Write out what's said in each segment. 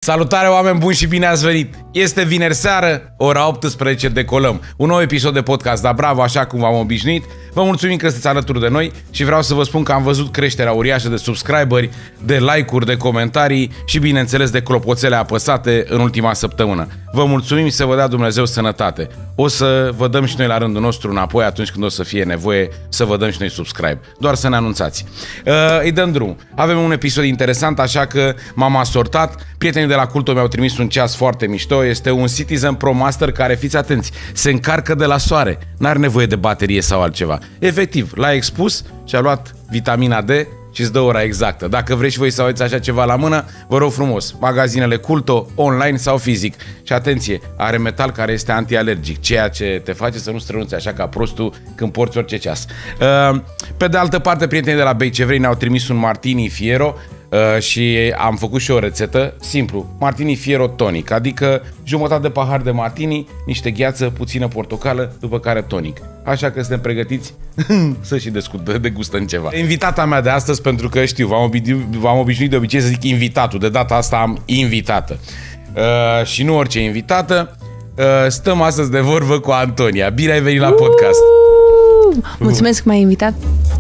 Salutare, oameni buni, și bine ați venit! Este vineri seară, ora 18, decolăm. Un nou episod de podcast Da Bravo, așa cum v-am obișnuit. Vă mulțumim că sunteți alături de noi și vreau să vă spun că am văzut creșterea uriașă de subscriberi, de like-uri, de comentarii și, bineînțeles, de clopoțele apăsate în ultima săptămână. Vă mulțumim și să vă dea Dumnezeu sănătate. O să vă dăm și noi la rândul nostru înapoi atunci când o să fie nevoie să vă dăm și noi subscribe. Doar să ne anunțați. Îi dăm drum. Avem un episod interesant, așa că m-am asortat. Prietenii de la Culto mi-au trimis un ceas foarte mișto. Este un Citizen Pro Master care, fiți atenți, se încarcă de la soare. N-are nevoie de baterie sau altceva. Efectiv, l-a expus și a luat vitamina D și îți dă ora exactă. Dacă vreți și voi să aveți așa ceva la mână, vă rog frumos, magazinele Culto, online sau fizic. Și atenție, are metal care este antialergic, ceea ce te face să nu strănuți așa ca prostul când porți orice ceas. Pe de altă parte, prietenii de la Bei ce vrei ne-au trimis un Martini Fiero și am făcut și o rețetă, simplu, Martini Fiero tonic, adică jumătate de pahar de martini, niște gheață, puțină portocală, după care tonic. Așa că suntem pregătiți să și degustăm ceva. Invitata mea de astăzi, pentru că știu, v-am obișnuit de obicei să zic invitatul, de data asta am invitată. Și nu orice invitată, stăm astăzi de vorbă cu Antonia. Bine ai venit la podcast! Mulțumesc că m-ai invitat!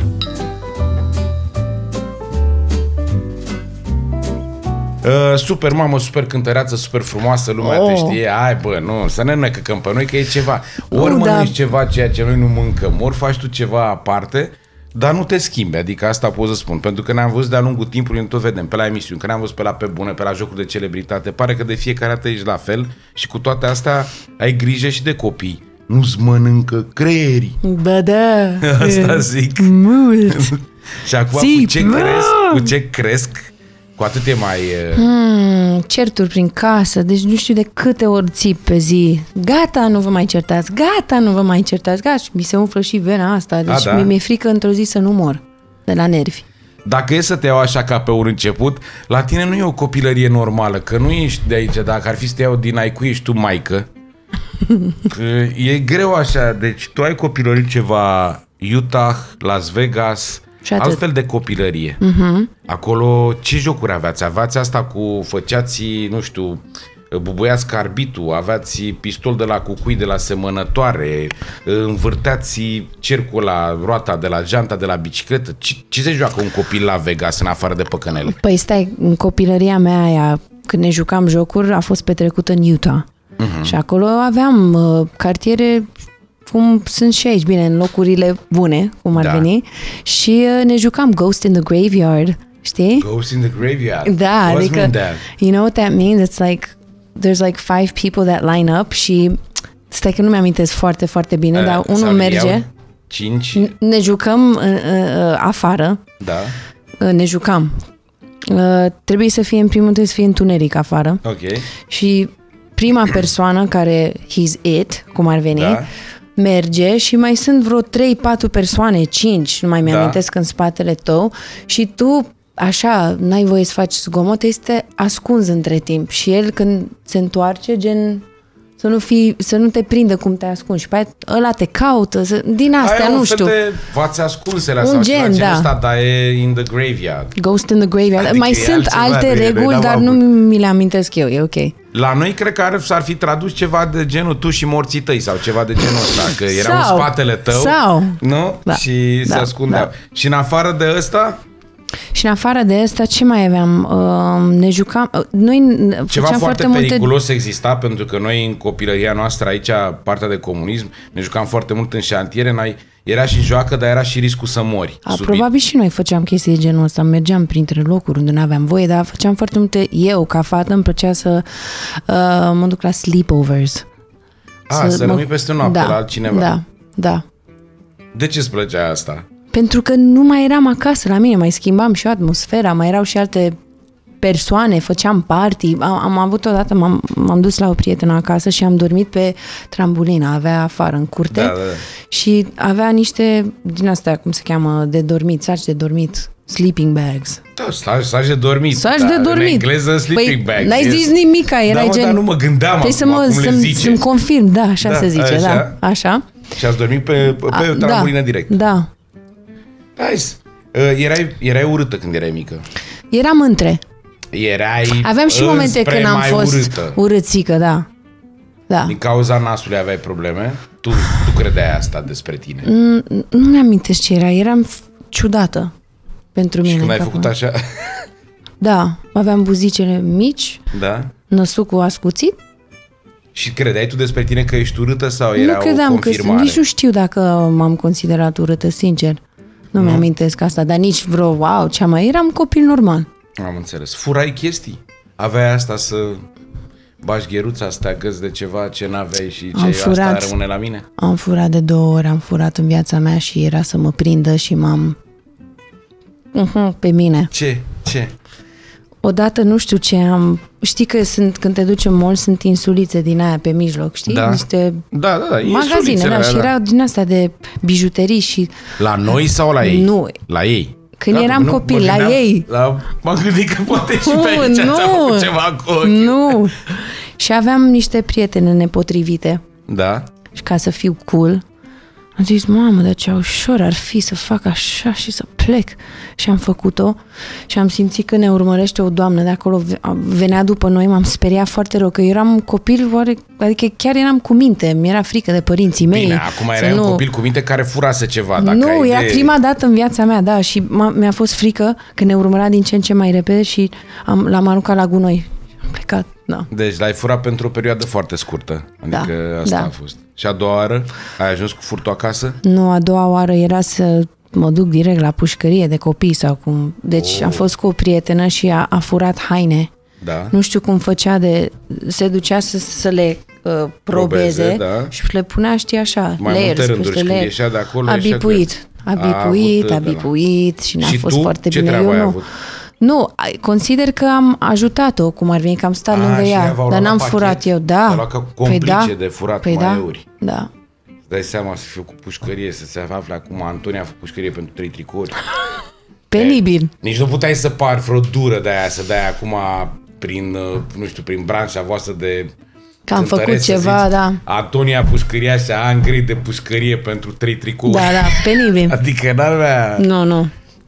Super mamă, super cântăreață, super frumoasă, lumea te știe. Hai bă, nu, să ne necăcăm pe noi că e ceva. Ori mănânci ceva ceea ce noi nu mâncăm, ori faci tu ceva aparte, dar nu te schimbi, adică asta pot să spun. Pentru că ne-am văzut de-a lungul timpului, tot vedem, pe la emisiuni, că ne-am văzut pe la Pe Bune, pe la jocuri de celebritate, pare că de fiecare dată ești la fel și cu toate astea ai grijă și de copii. Nu-ți mănâncă creierii. Bă, da. Asta zic. Mult. Și acum cu ce cresc, cu atât e mai... Certuri prin casă, deci nu știu de câte ori țip pe zi. Gata, nu vă mai certați, gata, nu vă mai certați, gata, mi se umflă și vena asta, deci mi-e frică într-o zi să nu mor de la nervi. Dacă e să te iau așa ca pe un început, la tine nu e o copilărie normală, că nu ești de aici, dacă ar fi să te iau din ai cui ești tu maică. Că e greu așa, deci tu ai copilărie ceva Utah, Las Vegas... Altfel de copilărie. Acolo ce jocuri aveați? Aveați asta cu făceați, nu știu, bubuiați carbitul, aveați pistol de la cucui de la semănătoare, învârteați cercul la roata de la janta de la bicicletă. Ce se joacă un copil la Vegas în afară de păcănele? Păi stai, în copilăria mea aia, când ne jucam jocuri, a fost petrecută în Utah. Și acolo aveam cartiere cum sunt și aici, bine, în locurile bune, cum ar veni, și ne jucam Ghost in the Graveyard, știi? Ghost in the Graveyard? Da, adică, you know what that means? It's like, there's like 5 people that line up și, stai că nu mi-amintesc foarte, foarte bine, dar unul merge. 5? Ne jucăm afară. Da. Ne jucam. Trebuie să fie, în primul rând, să fie întuneric afară. Ok. Și prima persoană care, he's it, cum ar veni, merge și mai sunt vreo 3-4 persoane, 5, nu mai mi-amintesc, în spatele tău și tu, așa, n-ai voie să faci zgomot, este ascuns între timp și el când se întoarce, gen, să nu te prindă cum te ascunzi și pe aia ăla te caută, din astea, nu știu. V-ați ascunsele sau ceva genul ăsta, dar e in the graveyard. Ghost in the graveyard. Adică mai sunt alte reguli, dar nu mi le amintesc eu, e ok. La noi cred că s-ar fi tradus ceva de genul tu și morții tăi sau ceva de genul ăsta, că erau în spatele tău, nu? Da, și se ascundeau. Da. Și în afară de ăsta? Și în afară de asta, ce mai aveam? Ne jucam... Noi ceva foarte periculos exista, pentru că noi în copilăria noastră aici, partea de comunism, ne jucam foarte mult în șantiere, era și joacă, dar era și riscul să mori. Probabil și noi făceam chestii de genul ăsta, mergeam printre locuri unde nu aveam voie, dar făceam foarte multe... Eu, ca fată, îmi plăcea să mă duc la sleepovers. Să rămâi peste noapte la altcineva. Da. De ce îți plăcea asta? Pentru că nu mai eram acasă la mine, mai schimbam și atmosfera, mai erau și alte persoane, făceam party. Am avut odată, m-am dus la o prietenă acasă și am dormit pe trambulină, avea afară în curte și avea niște, din astea, cum se cheamă, de dormit, saci de dormit, sleeping bags. Da, saci de dormit. Saci de dormit. În engleză sleeping bags. N-ai zis nimica, erai gen... Dar nu mă gândeam acum cum le zice. Să-mi confirm, da, așa se zice, așa. Și ați dormit pe trambulină direct. Da. Nice. Erai urâtă când erai mică. Eram între. erai Aveam și momente când am fost urâțică, da. Din cauza nasului aveai probleme? Tu credeai asta despre tine? Nu mi-amintesc ce era. Eram ciudată pentru mine. Și când ai făcut așa? Da, aveam buzicele mici, năsucul ascuțit. Și credeai tu despre tine că ești urâtă sau era o confirmare? Că nici nu știu dacă m-am considerat urâtă, sincer. Nu mi-amintesc asta, dar nici vreo, wow, ce mai eram copil normal. Am înțeles. Furai chestii? Aveai asta să bagi gheruța, să te agăți de ceva ce n-aveai și ce asta rămâne la mine? Am furat de 2 ori, am furat în viața mea și era să mă prindă și m-am... pe mine. Ce? Odată nu știu ce am... Știi că când te duci în mall sunt insulițe din aia pe mijloc, știi? Da. Niște magazine, și erau din astea de bijuterii și... La noi sau la ei? Nu. La ei? Când eram copil, la ei. M-am gândit că poate și pe aici ți-a făcut ceva cu ochii. Nu. Și aveam niște prietene nepotrivite. Da. Și ca să fiu cool, am zis, mamă, dar ce ușor ar fi să fac așa și să plec. Și am făcut-o și am simțit că ne urmărește o doamnă de acolo, venea după noi, m-am speriat foarte rău, că eu eram copil, adică chiar eram cu minte, mi-era frică de părinții mei. Bine, acum erai un copil cu minte care furase ceva. Nu, era prima dată în viața mea, da, și mi-a fost frică că ne urmărea din ce în ce mai repede și l-am aruncat la gunoi. Am plecat, da. Deci l-ai furat pentru o perioadă foarte scurtă. Adică asta a fost. Și a doua oară? Ai ajuns cu furtul acasă? Nu, a doua oară era să mă duc direct la pușcărie de copii sau cum. Deci am fost cu o prietenă și a furat haine. Da. Nu știu cum făcea se ducea să le probeze și le punea, știi, așa, layers peste layers. A bipuit și n-a fost foarte bine. Eu nu. Nu, consider că am ajutat-o, cum ar veni, că am stat lângă ea, dar n-am furat eu, da. Te-a luat ca complice de furat maiouri. Da. Dai seama să fiu cu pușcărie, să se afle acum, Antonia a făcut pușcărie pentru 3 tricouri. Penibil. Nici nu puteai să pari vreo dură de aia, să dai acum prin, nu știu, prin branșa voastră de... Că am făcut ceva, da. Antonia pușcăria și Angri de pușcărie pentru 3 tricouri. Da, penibil. Adică n-avea... Nu.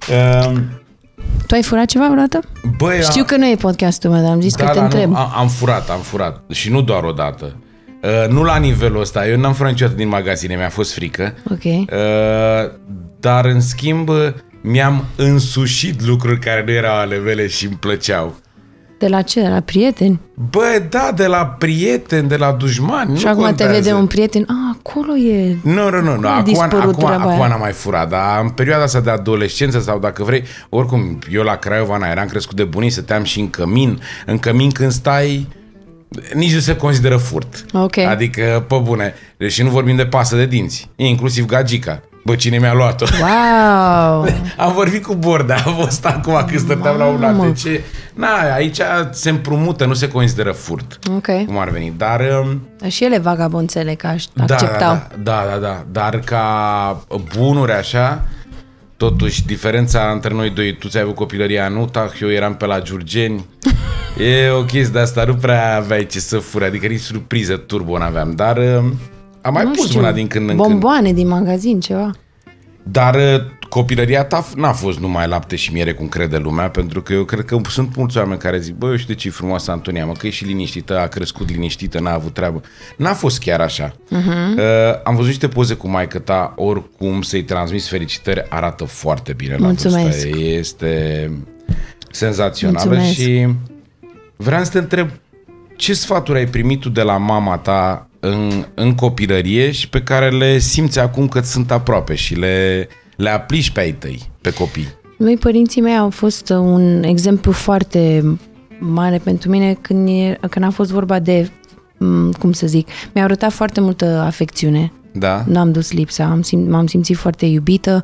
Tu ai furat ceva vreodată? Băi, știu că nu e podcastul meu, dar am zis că te întreb. Nu, am furat și nu doar o dată. Nu la nivelul ăsta, eu n-am furat niciodată din magazine, mi-a fost frică. Ok. Dar în schimb mi-am însușit lucruri care nu erau ale mele și îmi plăceau. De la ce? De la prieteni? Bă, da, de la prieteni, de la dușmani. Și acum te vede un prieten, acolo e... Nu. Acum n-am mai furat, dar în perioada asta de adolescență sau dacă vrei, oricum, eu la Craiova eram crescut de bunici, stăteam și în cămin. În cămin când stai, nici nu se consideră furt. Okay. Adică, pe bune, și nu vorbim de pasă de dinți, inclusiv gagica. Bă, cine mi-a luat-o? Wow! Am vorbit cu Bordea, a fost acum când stăteam la un alt. De ce? Aici se împrumută, nu se consideră furt. Ok. Cum ar veni, dar... Și ele vagabonțele, că acceptau. Da. Dar ca bunuri așa, totuși, diferența între noi doi, tu ți-ai avut copilăria în Utah, eu eram pe la Giurgeni. E o chestie de asta, nu prea aveai ce să furi, adică nici surpriză turbo n-aveam, dar... Am mai pus mâna din când în când. Bomboane din magazin, ceva. Dar copilăria ta n-a fost numai lapte și miere, cum crede lumea, pentru că eu cred că sunt mulți oameni care zic, băi, eu știu de ce e frumoasă Antonia, mă, că e și liniștită, a crescut liniștită, n-a avut treabă. N-a fost chiar așa. Am văzut niște poze cu maică ta, oricum să-i transmis felicitări, arată foarte bine la vârsta. Este senzațională. Și vreau să te întreb, ce sfaturi ai primit tu de la mama ta în copilărie și pe care le simți acum că sunt aproape și le aplici pe ai tăi, pe copii? Noi, părinții mei, au fost un exemplu foarte mare pentru mine când a fost vorba de, cum să zic, mi-au arătat foarte multă afecțiune. Da. Nu am dus lipsa, m-am simțit foarte iubită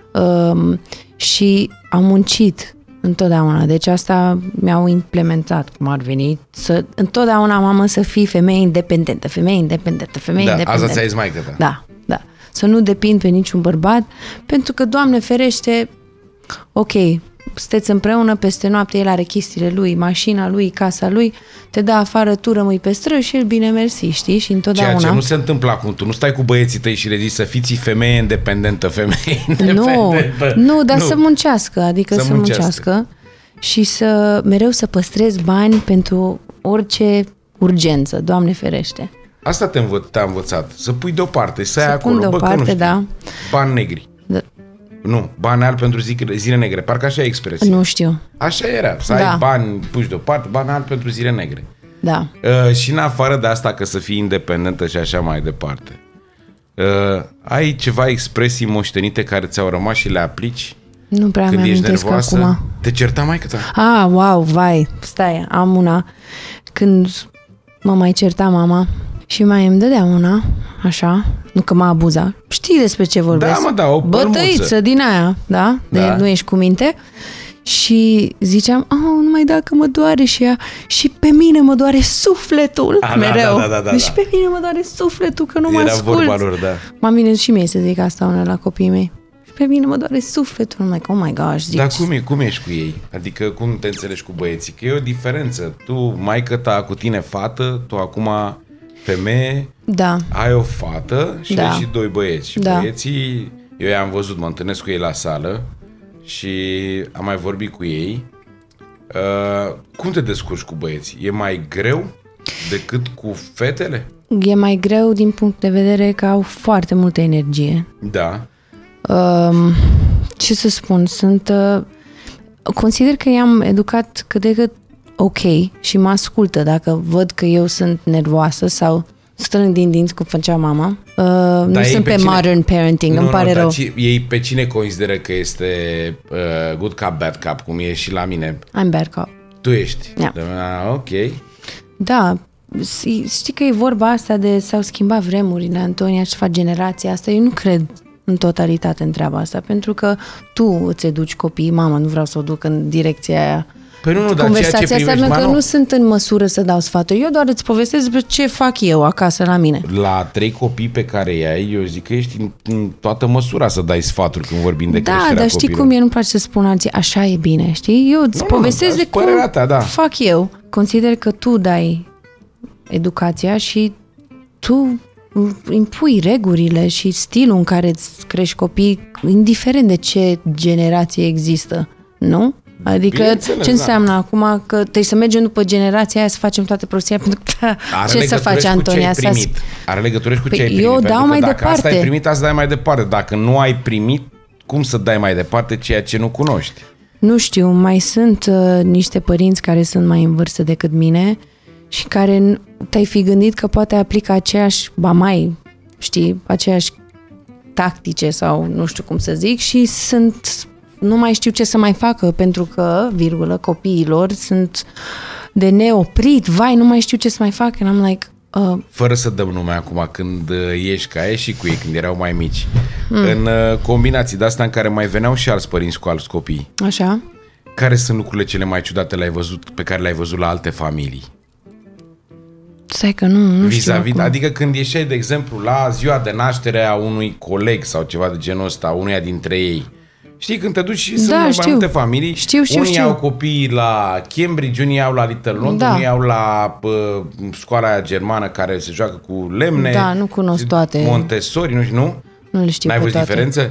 și am muncit întotdeauna. Deci asta mi-au implementat, cum ar veni, întotdeauna, mamă, să fii femeie independentă. Asta ți-a zis maică ta. Da. Să nu depind pe niciun bărbat, pentru că, Doamne ferește, ok, sunteți împreună, peste noapte el are chestiile lui, mașina lui, casa lui, te dă afară, tu rămâi pe străzi și el bine mersi, știi? Și întotdeauna... Ceea ce nu se întâmplă acum, tu nu stai cu băieții tăi și le zici să fiți femeie independentă, Nu, dar să muncească, adică să muncească. și mereu să păstrez bani pentru orice urgență, Doamne ferește. Asta te-a învățat, să pui deoparte, să ai acolo, pun deoparte, că nu știu, da. bani negri. Da. Nu, bani albi pentru zile negre, parcă așa e expresia. Nu știu. Așa era, să ai bani puși deoparte, bani albi pentru zile negre. Da. Și în afară de asta, că să fii independentă și așa mai departe, ai ceva expresii moștenite care ți-au rămas și le aplici? Nu prea când ești nervoasă? Acum. Te certa maică-ta? Wow, vai, stai, am una. Când mă mai certa mama și mai îmi dădea una, așa, nu că m-a abuzat. Știi despre ce vorbesc? Da, o bătăiță din aia, da? De nu ești cu minte. Și ziceam, nu mai da că mă doare și ea. Și pe mine mă doare sufletul mereu. Da. Deci pe mine mă doare sufletul că nu mă ascult. Era vorba lor, da. M-am bine și mie să zic asta una la copiii mei. Și pe mine mă doare sufletul. I'm like, oh my gosh, zici. Dar cum ești cu ei? Adică cum te înțelegi cu băieții? Că e o diferență. Tu, maică-ta cu tine fată, tu acum femeie, ai o fată și ai și doi băieți. Și băieții, eu i-am văzut, mă întâlnesc cu ei la sală și am mai vorbit cu ei. Cum te descurci cu băieții? E mai greu decât cu fetele? E mai greu din punct de vedere că au foarte multă energie. Da. Ce să spun? Consider că i-am educat cât de cât ok și mă ascultă dacă văd că eu sunt nervoasă sau strâng din dinți cum făcea mama. Nu sunt pe modern parenting, îmi pare rău. Ei pe cine consideră că este good cop, bad cop, cum e și la mine? I'm bad cop. Tu ești? Yeah. Ok. Da, știi că e vorba asta de s-au schimbat vremurile, Antonia, și fac generația asta. Eu nu cred în totalitate în treaba asta, pentru că tu îți educi copiii, mama, nu vreau să o duc în direcția aia. Păi nu, dar conversația asta că nu sunt în măsură să dau sfaturi. Eu doar îți povestesc despre ce fac eu acasă la mine. La 3 copii pe care i-ai, eu zic că ești în toată măsura să dai sfaturi când vorbim de creșterea copilului. Da, dar știi cum e, nu-mi place să spun alții, așa e bine, știi? Eu îți povestesc de cum fac eu. Consider că tu dai educația și tu impui regulile și stilul în care îți crești copii, indiferent de ce generație există, nu? Adică ce înseamnă acum că trebuie să mergem după generația aia să facem toate prostia, pentru că ce să faci, Antonia? Are legătură cu ce ai primit. Eu dau mai dacă departe. Asta ai primit, asta dai mai departe. Dacă nu ai primit, cum să dai mai departe ceea ce nu cunoști? Nu știu, mai sunt niște părinți care sunt mai în vârstă decât mine și care te-ai fi gândit că poate aplică aceeași tactice sau nu știu cum să zic și nu mai știu ce să mai facă pentru că, copiilor sunt de neoprit, nu mai știu ce să mai fac. And I'm like... Fără să dăm nume acum, când ești ca ei și cu ei, când erau mai mici, în combinații de-astea în care mai veneau și alți părinți cu alți copii. Așa. Care sunt lucrurile cele mai ciudate pe care le-ai văzut la alte familii? Stai că nu știu. Adică când ieșeai, de exemplu, la ziua de naștere a unui coleg sau ceva de genul ăsta, unuia dintre ei. Știi, când te duci și sunt mai multe familii, unii au copii la Cambridge, unii au la Little London, unii au la școala aia germană care se joacă cu lemne. Da, nu cunosc toate. Montessori, nu? Nu le știu. N-ai văzut diferență?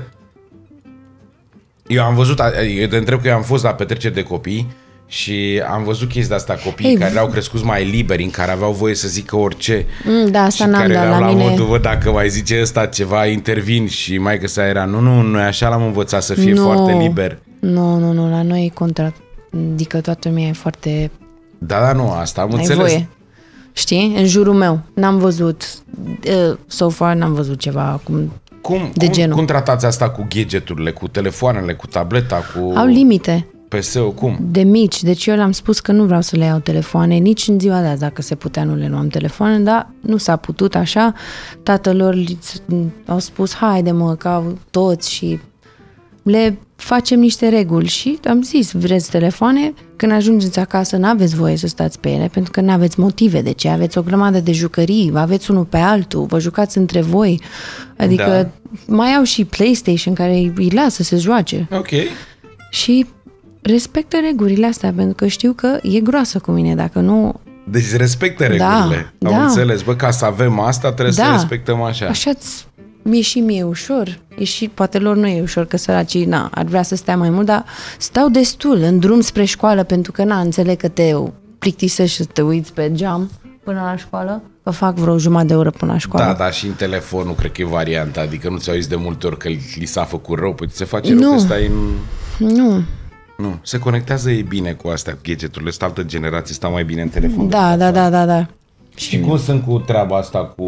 Eu am văzut, eu te întreb că eu am fost la petreceri de copii și am văzut chestii de asta, copiii care erau crescuți mai liberi, în care aveau voie să zică orice. Da, asta și n-am, care erau la mine... modul, dacă mai zice ăsta ceva, intervin și maică-sa era, noi așa l-am învățat să fie foarte liber. Nu, la noi e contra. Adică toată lumea e foarte... Da, nu, asta am înțeles. Voie. Știi? În jurul meu. N-am văzut, so far n-am văzut ceva de genul. Cum tratați asta cu gadgeturile, cu telefoanele, cu tableta, cu... Au limite. PS-ul, cum? De mici, deci eu le-am spus că nu vreau să le iau telefoane, nici în ziua de azi, dacă se putea, nu le luam telefoane, dar nu s-a putut așa. Tatălor au spus, haide mă, ca toți și le facem niște reguli și am zis, vreți telefoane? Când ajungeți acasă n-aveți voie să stați pe ele, pentru că n-aveți motive de ce, aveți o grămadă de jucării, aveți unul pe altul, vă jucați între voi, adică mai au și PlayStation care îi lasă să se joace. Ok. Și respectă regulile astea, pentru că știu că e groasă cu mine, dacă nu... Deci respectă regulile. Am înțeles, ca să avem asta trebuie să respectăm așa. Așa-ți mie și mie e ușor. E și, poate lor nu e ușor, că săracii, ar vrea să stea mai mult, dar stau destul în drum spre școală, pentru că, înțeleg că te plictisești să te uiți pe geam până la școală, că fac vreo jumătate de oră până la școală. Da, dar și în telefon nu cred că e varianta, adică nu ți-au zis de multe ori că li s-a făcut rău, păi se face rău că stai în... Nu, se conectează ei bine cu astea, cu gadgeturile, ăsta altă generație, stau mai bine în telefon. Da. Și cum sunt cu treaba asta cu...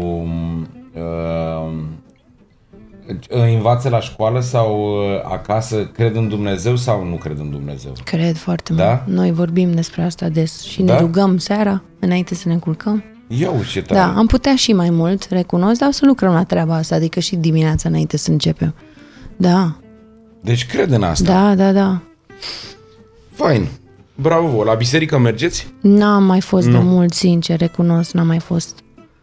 învață la școală sau acasă, cred în Dumnezeu sau nu cred în Dumnezeu? Cred foarte mult. Noi vorbim despre asta des și ne rugăm seara înainte să ne culcăm. Ce tare. Da, am putea și mai mult, recunosc, dar o să lucrăm la treaba asta, adică și dimineața înainte să începem. Da. Deci cred în asta. Da. Fain. Bravo, la biserică mergeți? N-am mai fost de mult, sincer, recunosc, n-am mai fost.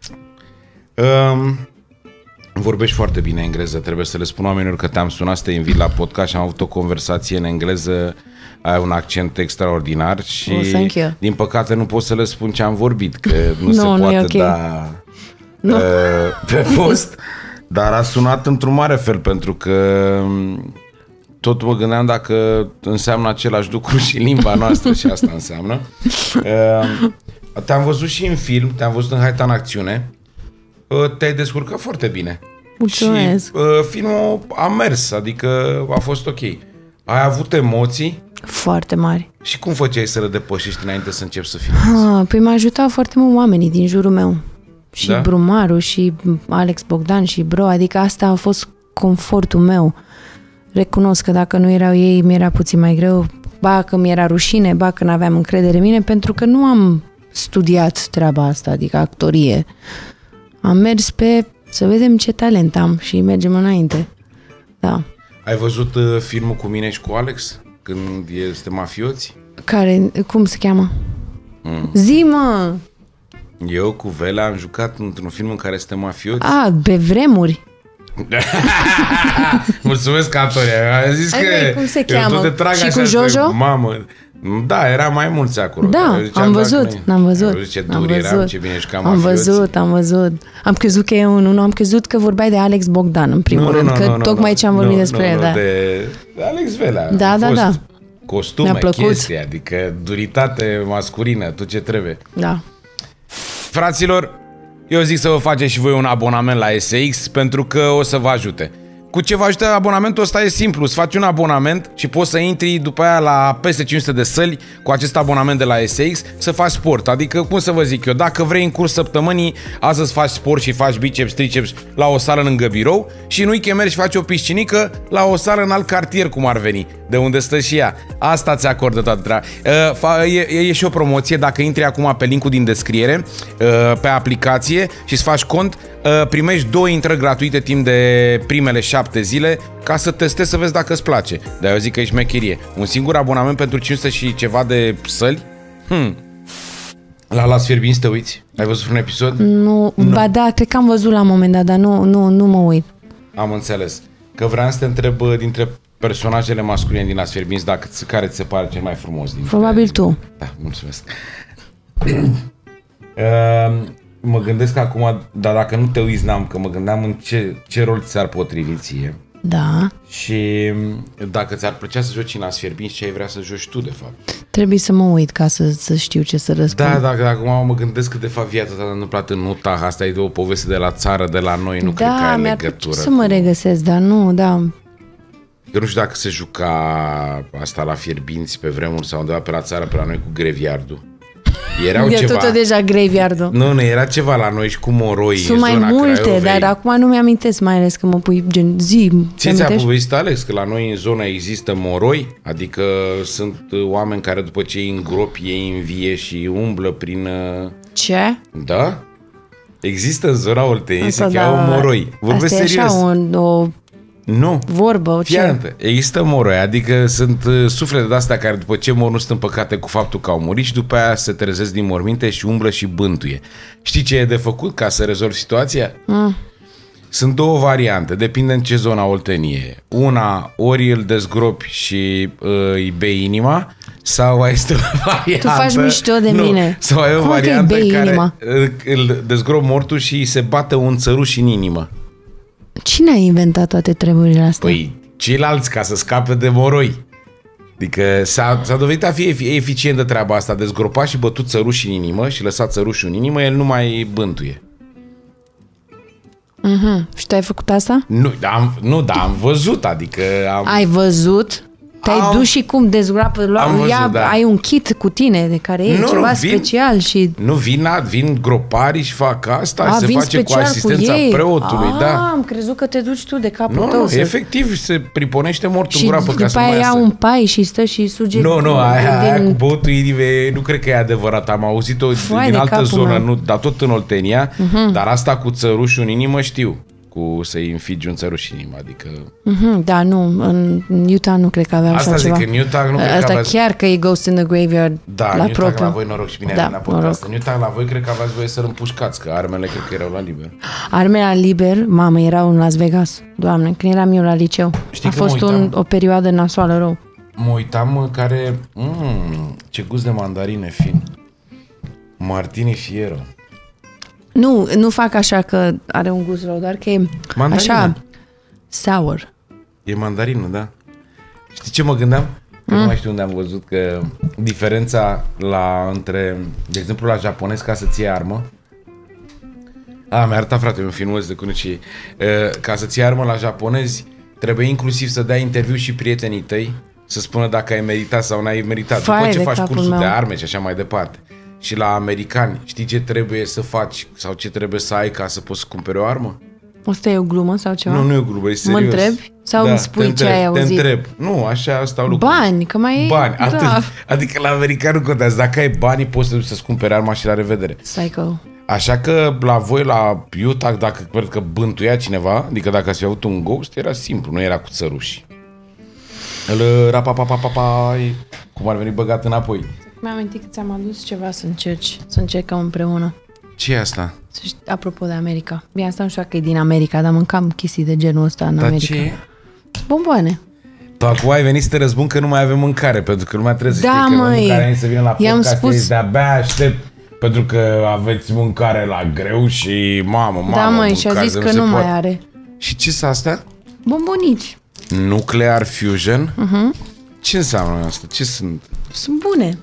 Vorbești foarte bine engleză, trebuie să le spun oamenilor că te-am sunat să te invit la podcast și am avut o conversație în engleză, ai un accent extraordinar și din păcate nu pot să le spun ce am vorbit, că nu se poate da pe post, dar a sunat într-un mare fel pentru că tot mă gândeam dacă înseamnă același lucru și limba noastră și asta înseamnă. Te-am văzut și în film, te-am văzut în Haita în acțiune. Te-ai descurcat foarte bine. Mulțumesc. Și filmul a mers, adică a fost ok. Ai avut emoții? Foarte mari. Și cum făceai să le depășești înainte să începi să filmezi? Păi mă ajutau foarte mult oamenii din jurul meu. Și Brumaru, și Alex Bogdan, și Bro, adică asta a fost confortul meu. Recunosc că dacă nu erau ei, mi-era puțin mai greu. Ba că mi-era rușine, ba că n-aveam încredere în mine, pentru că nu am studiat treaba asta, adică actorie. Am mers pe să vedem ce talent am și mergem înainte. Da. Ai văzut filmul cu mine și cu Alex? Când este mafioți? Cum se cheamă? Zi-mă! Eu cu Vela am jucat într-un film în care suntem mafioți. Pe vremuri. Mulțumesc, Antonia. A zis că cum se cheamă? Și cu Jojo? Mamă. Da, era mai mulți acolo. Da, am văzut. Am văzut ce duri eram, ce bine jucam mafioți. Am văzut. Am crezut că e unul, am crezut că vorbeai de Alex Bogdan, în primul rând, că tocmai ce am vorbit despre el. De Alex Velea. Da. Costume, chestii, adică duritate masculină, tot ce trebuie. Da. Fraților, eu zic să vă faceți și voi un abonament la SX pentru că o să vă ajute. Cu ce vă ajută abonamentul ăsta e simplu, îți faci un abonament și poți să intri după aia la peste 500 de săli cu acest abonament de la SX să faci sport. Adică, cum să vă zic eu, dacă vrei în curs săptămânii, azi să faci sport și faci biceps, triceps la o sală lângă birou și în weekend mergi și faci o piscinică la o sală în alt cartier, cum ar veni, de unde stă și ea. Asta ți acordă toată treaba. E și o promoție, dacă intri acum pe linkul din descriere, pe aplicație și îți faci cont, primești 2 intrări gratuite timp de primele 7 zile ca să testezi să vezi dacă îți place. Dar eu zic că e șmecherie. Un singur abonament pentru 500 și ceva de săli? La Las Fierbinți te uiți? Ai văzut un episod? Nu. Ba da, cred că am văzut la un moment dat, dar nu mă uit. Am înțeles. Că vreau să te întreb dintre personajele masculine din Las Fierbinți, care ți se pare cel mai frumos dintre... Probabil tu. Da, mulțumesc. Mă gândesc acum, dar dacă nu te uiți, că mă gândeam în ce rol ți-ar potrivi ție. Da. Și dacă ți-ar plăcea să joci în Las Fierbinți, ce ai vrea să joci tu, de fapt? Trebuie să mă uit ca să știu ce să răspund. Da, dacă acum mă gândesc că de fapt viața ta a întâmplat în Utah, asta e o poveste de la țară, de la noi, nu cred că ai legătură. Să mă regăsesc, dar nu, da. Eu nu știu dacă se juca asta la Fierbinți pe vremuri sau undeva pe la țară, pe la noi cu Graveyard-ul. Erau ceva... tot deja Graveyard-ul. Nu, era ceva la noi și cu moroi. Sunt mai multe, Craiovei. Dar acum nu mi-amintesc, mai ales că mă pui gen zi. Ți-a povestit, Alex, că la noi în zona există moroi? Adică sunt oameni care după ce îi îngropi, ei învie și umblă prin... Ce? Da? Există în zona Olteniei, se cheamă moroi. Vorbesc serios. Asta e așa o... Nu. Vorbă, ce? Există moroi, adică sunt suflete de-astea care după ce mor nu sunt împăcate cu faptul că au murit și după aia se trezesc din morminte și umblă și bântuie. Știi ce e de făcut ca să rezolvi situația? Sunt 2 variante, depinde în ce zona Oltenie. Una, ori îl dezgropi și îi bei inima, sau este o variantă... Tu faci mișto de mine. Sau ai o variantă care îl dezgropi mortul și îi se bate un țăruș în inimă. Cine a inventat toate treburile astea? Păi, ceilalți, ca să scape de moroi. Adică s-a dovedit a fi eficientă treaba asta, de zgropat și bătut țărușii în inimă și lăsat țărușii în inimă, el nu mai bântuie. Și tu ai făcut asta? Nu, dar am văzut, adică... Ai văzut? Te-ai dus și cum dezgroapă? Da. Ai un kit cu tine de care e ceva special și... Nu, vin groparii și fac asta și se face cu asistența preotului, da. Am crezut că te duci tu de capul tău. Nu, efectiv se priponește mort în groapă ca să mai mai iasă. un pai și stă și suge... Nu, aia cu băutul inimii, nu cred că e adevărat. Am auzit-o din altă zonă, dar tot în Oltenia, dar asta cu țărușul în inimă știu. Cu să-i înfigi un țăruș în inimă, adică... Da, nu, în Utah nu cred că aveam așa ceva. Asta zic, în Utah nu cred că aveați... chiar că e Ghost in the Graveyard la în propriu. Utah la voi noroc și bine la podcast. În Utah la voi cred că aveați voie să-l împușcați, că armele cred că erau la liber. Armele la liber, mamă, erau în Las Vegas, Doamne, când eram eu la liceu. A fost o perioadă nasoală rău. Mă uitam care... ce gust de mandarine fin. Martini Fiero. Nu fac așa că are un gust rău, doar că e mandarină. Așa sour. E mandarină, da. Știi ce mă gândeam? Că nu mai știu unde am văzut că diferența între, de exemplu, la japonez ca să-ți iei armă. Mi-a arătat, frate, un filmuleț de curând și ca să-ți iei armă la japonezi trebuie inclusiv să dai interviu și prietenii tăi să spună dacă ai meritat sau n-ai meritat. După ce faci cursul de arme și așa mai departe. Și la americani, știi ce trebuie să faci sau ce trebuie să ai ca să poți să cumperi o armă? Asta e o glumă sau ceva? Nu e o glumă, e serios. Mă întrebi? Sau îmi spui ce ai auzit? Te întreb. Nu, așa stau lucrurile. Bani, că mai e... Bani, atât. Da. Adică la american nu contează. Dacă ai banii, poți să duci să-ți cumperi arma și la revedere. Psycho. Așa că la voi, la Utah, dacă cred că bântuia cineva, adică dacă ați fi avut un ghost, era simplu, nu era cu țăruși. Îl rapapapapapai, cum ar veni băgat înapoi. Mi-am amintit că ți-am adus ceva să încercăm împreună. Ce e asta? Apropo de America. Bine, asta nu știu că e din America, dar mâncam chestii de genul ăsta în America. Ce e? Bomboane. Tu acum ai venit să te răzbun că nu mai avem mâncare, pentru că lumea trebuie să știe că mâncarea să vină la podcast, de-abia aștept, pentru că aveți mâncare la greu și mamă, da, măi, și a zis că nu mai are. Și ce sunt astea? Bombonici. Nuclear Fusion? Ce înseamnă asta? Ce sunt? Sunt bune.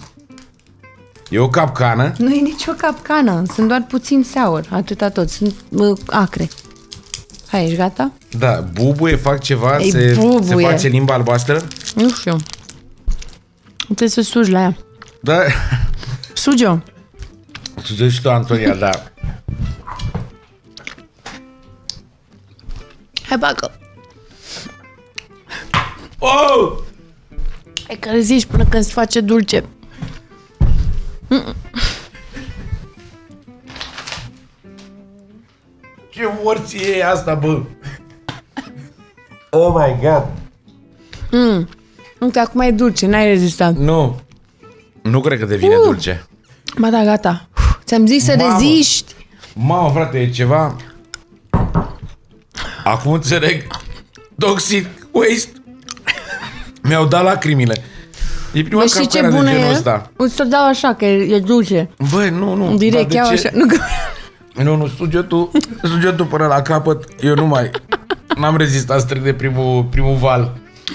E o capcană? Nu e nicio capcană, sunt doar puțin sour, atâta tot, sunt acre. Hai, ești gata? Da, bubuie, fac ceva, se face limba albastră? Nu știu. Trebuie să sugi la ea. Da. Sugi-o. Sugi și tu, Antonia, da. Hai, bagă. Oh! E că reziști până când se face dulce. Ce morție e asta, bă? Oh my God! Uite, acum e dulce, n-ai rezistat. Nu cred că devine dulce. Ba da, gata. Ți-am zis să reziști. Mamă, frate, e ceva... Acum înțeleg. Toxic waste. Mi-au dat lacrimile. E prima capcană de genul ăsta. Îți o dau așa, că e dulce. Băi, nu. Direct, iau așa. Nu, suge tu până la capăt. Eu nu mai... N-am rezistat strict de primul val.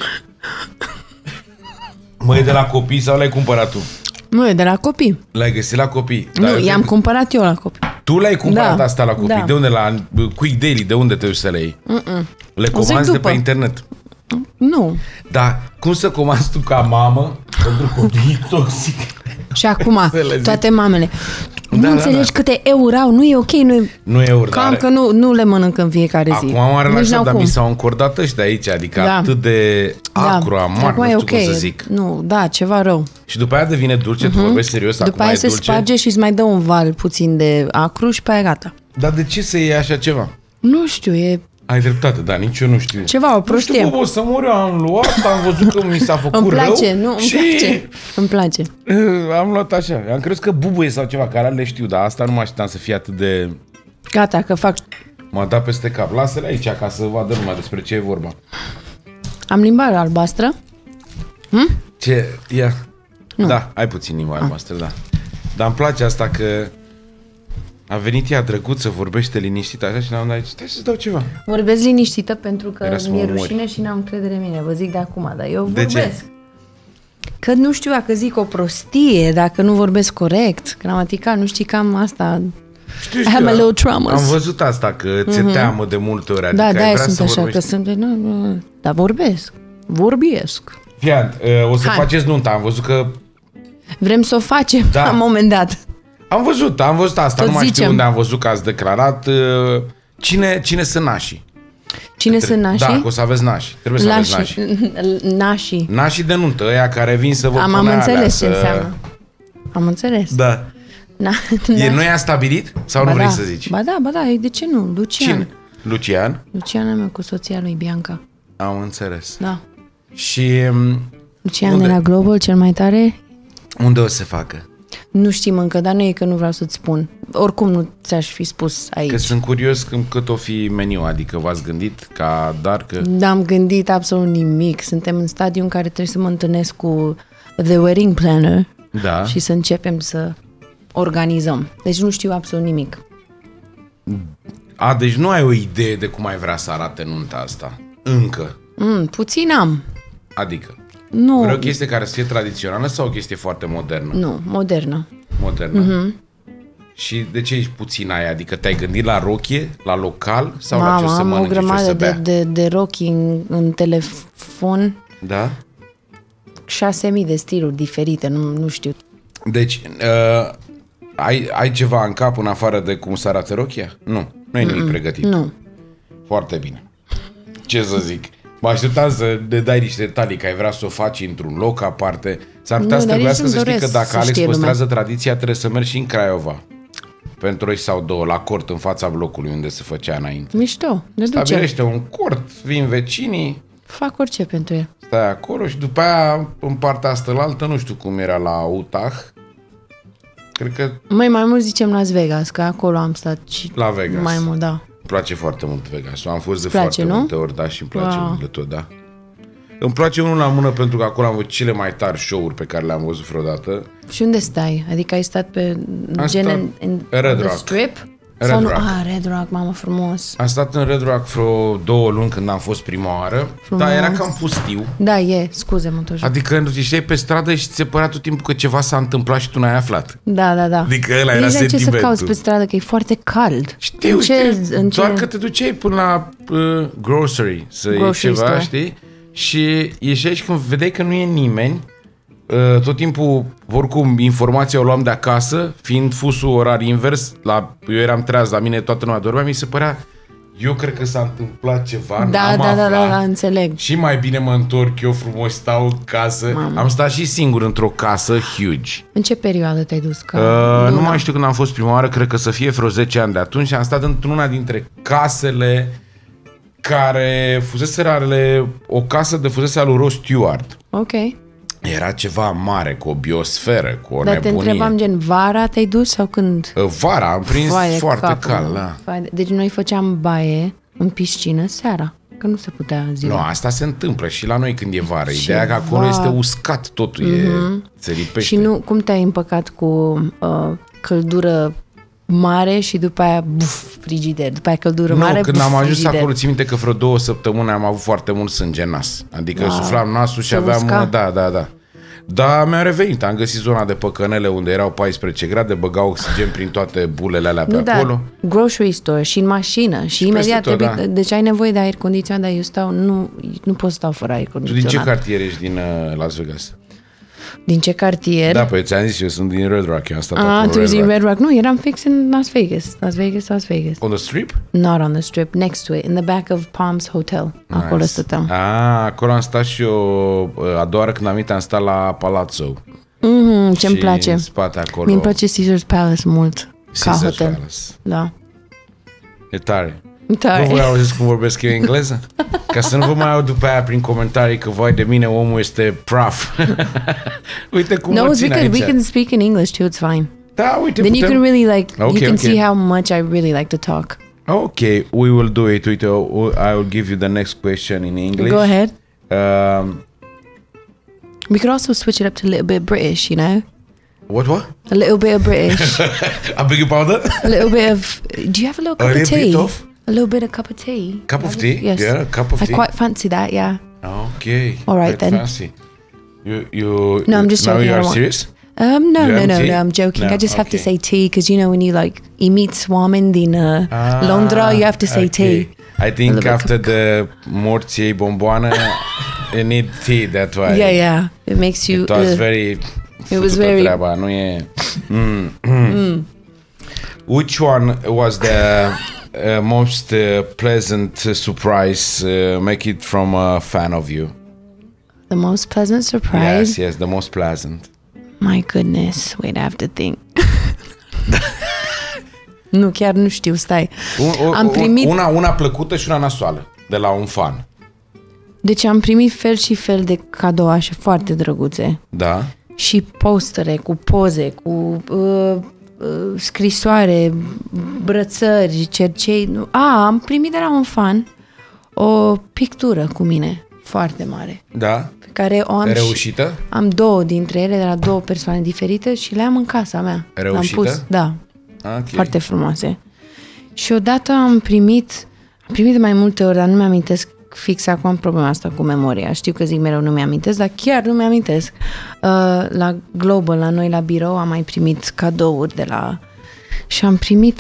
Mă, e de la copii sau l-ai cumpărat tu? Nu, e de la copii. L-ai găsit la copii? Nu, i-am cumpărat eu la copii. Tu l-ai cumpărat asta la copii? Da. De unde? La Quick Daily? De unde te duci să le iei? Le comanzi de pe internet? Nu. Dar cum să comanzi tu ca mamă pentru copiii toxic? Și acum, toate mamele. Nu înțelegi câte euro au, nu e ok, nu e euro. Cam că nu le mănânc în fiecare zi. Acum am relaxat, dar mi s-au încordat ăștia aici, adică atât de acru, amar, nu știu cum să zic. Nu, ceva rău. Și după aia devine dulce, tu vorbești serios, după aia se sparge și îți mai dă un val puțin de acru și pe aia gata. Dar de ce să iei așa ceva? Nu știu, e... Ai dreptate, dar nici eu nu știu. Ceva, o prostie. Nu știu, o să mor, eu am luat, am văzut că mi s-a făcut îmi place, rău. Nu, îmi place. Am luat așa. Am crezut că bubuie sau ceva, care le știu, dar asta nu mă așteptam să fie atât de... Gata, că fac... M-a dat peste cap. Lasă-le aici ca să vadă lumea despre ce e vorba. Am limba albastră? Ce? Ia. Nu. Da, ai puțin limba albastră, da. Dar îmi place asta că... A venit ea drăguță, vorbește liniștită așa și ne-am dat aici, stai să-ți dau ceva. Vorbesc liniștită pentru că Era să mă mi-e omori. rușine și n-am încredere în mine. Vă zic de acum, dar eu De vorbesc. ce? Că nu știu dacă zic o prostie, dacă nu vorbesc corect, gramatical, nu știi, cam asta. Știu, I have my little traumas. am văzut asta, că ți-e teamă de multe ori, adică Da, ai da, vrea sunt să așa, vorbești. că sunt, dar vorbesc. Vorbesc. Fiat, o să Hai. faceți nunta, am văzut că... Vrem să o facem Da. la un moment dat. Am văzut asta, Tot nu mai știu zicem. unde am văzut că ați declarat. Cine sunt nașii? Cine sunt nașii? Da, că o să aveți nași. Trebuie să aveți nași. Nașii. Nașii de nuntă, ăia care vin să vă Am pună înțeles ce alea, înseamnă. Am înțeles. Da. Nu i-a stabilit? Sau nu vrei să zici? Ba da, de ce nu? Lucian. Cine? Lucian? Luciana mea cu soția lui Bianca. Am înțeles. Da. Și Lucian Unde? de la Global, cel mai tare? unde o să se facă? Nu știm încă, dar nu e că nu vreau să-ți spun. Oricum nu ți-aș fi spus aici. Că sunt curios cât o fi meniu, adică v-ați gândit ca dar că... N-am gândit absolut nimic. Suntem în stadiul în care trebuie să mă întâlnesc cu The Wedding Planner Da. și să începem să organizăm. Deci nu știu absolut nimic. Deci nu ai o idee de cum ai vrea să arate nunta asta. Încă. Puțin am. Adică. Nu, Vrei o chestie care să fie tradițională sau o chestie foarte modernă? nu, modernă. Modernă. Și de ce ești puțin aia? Adică te-ai gândit la rochie, la local sau la ce o Mama, să am o mănânci și ce o grămadă să bea? de rochi în telefon. Da? 6.000 de stiluri diferite, nu știu. Deci, ai ceva în cap în afară de cum să arate rochia? Nu e nimic pregătit. Nu. Foarte bine. Ce să zic? Mă așteptam să ne dai niște detalii, că ai vrea să o faci într-un loc aparte. S-ar putea Nu, să dar trebuiască nici să nu-mi știi că doresc dacă să Alex știe păstrează tradiția, trebuie să mergi și în Craiova. Pentru o sau două, la cort, în fața blocului unde se făcea înainte. Mișto, ne ducem. Stabilește un cort, vin vecinii, Fac orice pentru el. stai acolo și după aia, în partea asta nu știu cum era la Utah. Cred că Mai mult zicem Las Vegas, că acolo am stat și la Vegas. mai mult, da. Îmi place foarte mult Vegas. Am fost de Place, foarte nu? multe ori, da, și îmi place Wow. mult de tot, da. Îmi place unul la mână pentru că acolo am văzut cele mai tari show-uri pe care le-am văzut vreodată. Și unde stai? Adică ai stat pe Am gen stat în Red the Rock. strip? Red Sau nu? Rock. Red Rock, mamă, frumos. Am stat în Red Rock vreo 2 luni când am fost prima oară, Frumos. dar era cam pustiu. Da, scuze-mă, tot. Adică nu ieșeai pe stradă și ți se părea tot timpul că ceva s-a întâmplat și tu n-ai aflat. Da. Adică ăla era Nici n-ai ce să sentimentul. cauți pe stradă, că e foarte cald. Știu, doar că te duceai până la grocery să iei Grocery ceva, store. știi? Și ieșeai și când vedeai că nu e nimeni, tot timpul, oricum, informația o luam de acasă, fiind fusul orar invers, eu eram treaz, la mine toată lumea dormea, mi se părea, eu cred că s-a întâmplat ceva, n-am aflat. Da, înțeleg. Și mai bine mă întorc eu frumos, stau în casă. Mamă. Am stat și singur într-o casă huge. În ce perioadă te-ai dus? Nu mai știu când am fost prima oară, cred că să fie vreo 10 ani de atunci și am stat într-una dintre casele care o casă de fusese al lui Ross Stewart. Ok. Era ceva mare, cu o biosferă, cu o Dar te nebunie. întrebam, gen, vara te-ai dus sau când? Vara am prins Vai de foarte capul cald, meu. da. Vai de- Deci noi făceam baie în piscină seara, că nu se putea ziua. Nu, asta se întâmplă și la noi când e vară. Și Ideea că acolo va- este uscat totul, se lipește. Și nu, cum te-ai împăcat cu căldură mare și după aia frigider, după aia căldură mare, când am ajuns frigider. acolo, țin minte că vreo 2 săptămâni am avut foarte mult sânge în nas. Adică suflam nasul și Se aveam... usca? Da. Dar mi-am revenit, am găsit zona de păcănele unde erau 14 grade, băgau oxigen prin toate bulele alea pe Nu, acolo. grocery store și în mașină și imediat tot, trebuie, da. deci ai nevoie de aer condiționat, dar eu nu pot stau fără aer Tu din condiționat. ce cartier ești din Las Vegas? Din ce cartier? Da, păi ți-am zis, eu sunt din Red Rock, eu am stat Ah, acolo tu în ești din Rock. Red Rock. Nu, eram fix în Las Vegas. Las Vegas. On the strip? Not on the strip, next to it, in the back of Palms Hotel. Acolo Nice. stăteam. Acolo am stat și eu, a doua oară când am venit am stat la Palazzo. Ce-mi Și place. în spate acolo. Mi-mi place Caesar's Palace mult. Ca Caesar's hotel. Palace. Da. E tare. Tare. Nu voi auziți cum vorbesc eu engleză? Ca să nu vă mai aud după aia prin comentarii că vai de mine, omul este praf. Uite cum No, mă we țin aici. can speak in English too, it's fine. Da, uite, Then you putem... can really like, Okay, you can okay. see how much I really like to talk. Ok, we will do it. Uite, I will give you the next question in English. Go ahead. Um, We could also switch it up to a little bit British, you know? What? A little bit of British. I beg your pardon? A little bit of... Do you have a little cup of tea? A little bit of cup of tea. Cup of tea? Yes. Yeah, cup of tea. I quite fancy that, yeah. Okay. All right, then. Fancy. You No, I'm just now joking. you are serious? No, I'm joking. No, I just have to okay. say tea because, you know, when you like, imiți oameni din Londra, you have to say tea. I think after the morției bomboană, you need tea, that's why. Yeah. It makes you... It was very... It was very... Treaba, nu e... Which one was the most pleasant surprise, make it from a fan of you? The most pleasant surprise? Yes, the most pleasant. My goodness. Wait, I have to think. Nu, chiar nu știu, stai. Am primit... Una plăcută și una nasoală, de la un fan. Deci am primit fel și fel de cadouașe foarte drăguțe. Da? Și postere cu poze, cu scrisoare, brățări, cercei. Am primit de la un fan o pictură cu mine, foarte mare. Da? Pe care o am reușită? Am 2 dintre ele, de la 2 persoane diferite și le am în casa mea. Reușită? L-am pus, da. Okay. Foarte frumoase. Și odată am primit de mai multe ori, dar nu mi-amintesc fix acum, am problema asta cu memoria. Știu că zic mereu nu mi-amintesc, dar chiar nu mi-amintesc. La Global, la noi la birou, am mai primit cadouri de la... Și am primit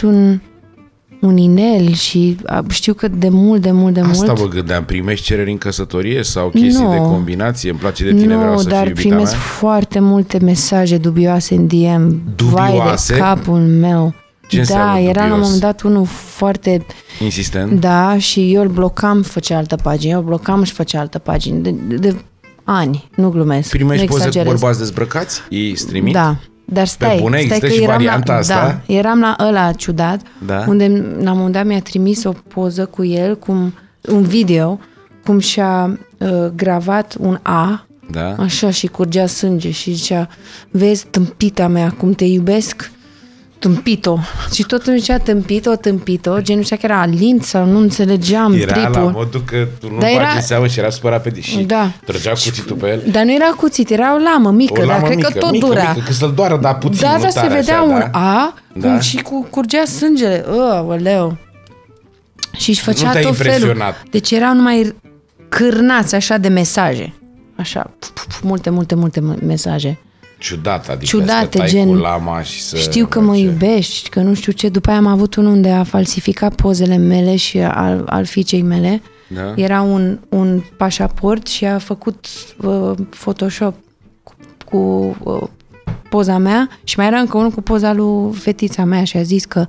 un inel și știu că de mult... Asta vă gândeam, primești cereri în căsătorie sau chestii de combinație? Îmi place de tine, vreau să fiu iubita mea? Nu, dar primesc foarte multe mesaje dubioase în DM. Dubioase? Vai de capul meu. Ce înseamnă dubios? Era la un moment dat unul foarte... Insistent? Da, și eu îl blocam, făcea altă pagină, eu îl blocam și făcea altă pagină. De ani, nu glumesc. Primești poze cu bărbați dezbrăcați? E streamit? Da. Dar stai, pe bune, există că și varianta asta? Da, eram la ăla ciudat, unde la un moment dat mi-a trimis o poză cu el, un video, cum și-a gravat un A, așa, și curgea sânge și zicea, vezi, tâmpita mea, cum te iubesc? Tâmpit-o. Și tot îmi zicea tâmpit-o, gen nu știa că era lint sau nu înțelegeam era tripul. Era la modul că tu nu bagi în seamă și era supărat pe și trăgea cuțitul pe el. Dar nu era cuțit, era o lamă mică, dar cred că tot dura. Mică, că să-l doară, dar puțin. Da, se vedea așa, un A și curgea sângele. Oleu. Și își făcea tot felul. Deci erau numai cârnați așa de mesaje. Așa, multe mesaje. Ciudat, adică ciudate, să gen, cu lama și să... Știu că mă iubești, că nu știu ce. După aia am avut unul unde a falsificat pozele mele și al fiicei mele. Da? Era un pașaport și a făcut Photoshop cu poza mea și mai era încă unul cu poza lui fetița mea și a zis că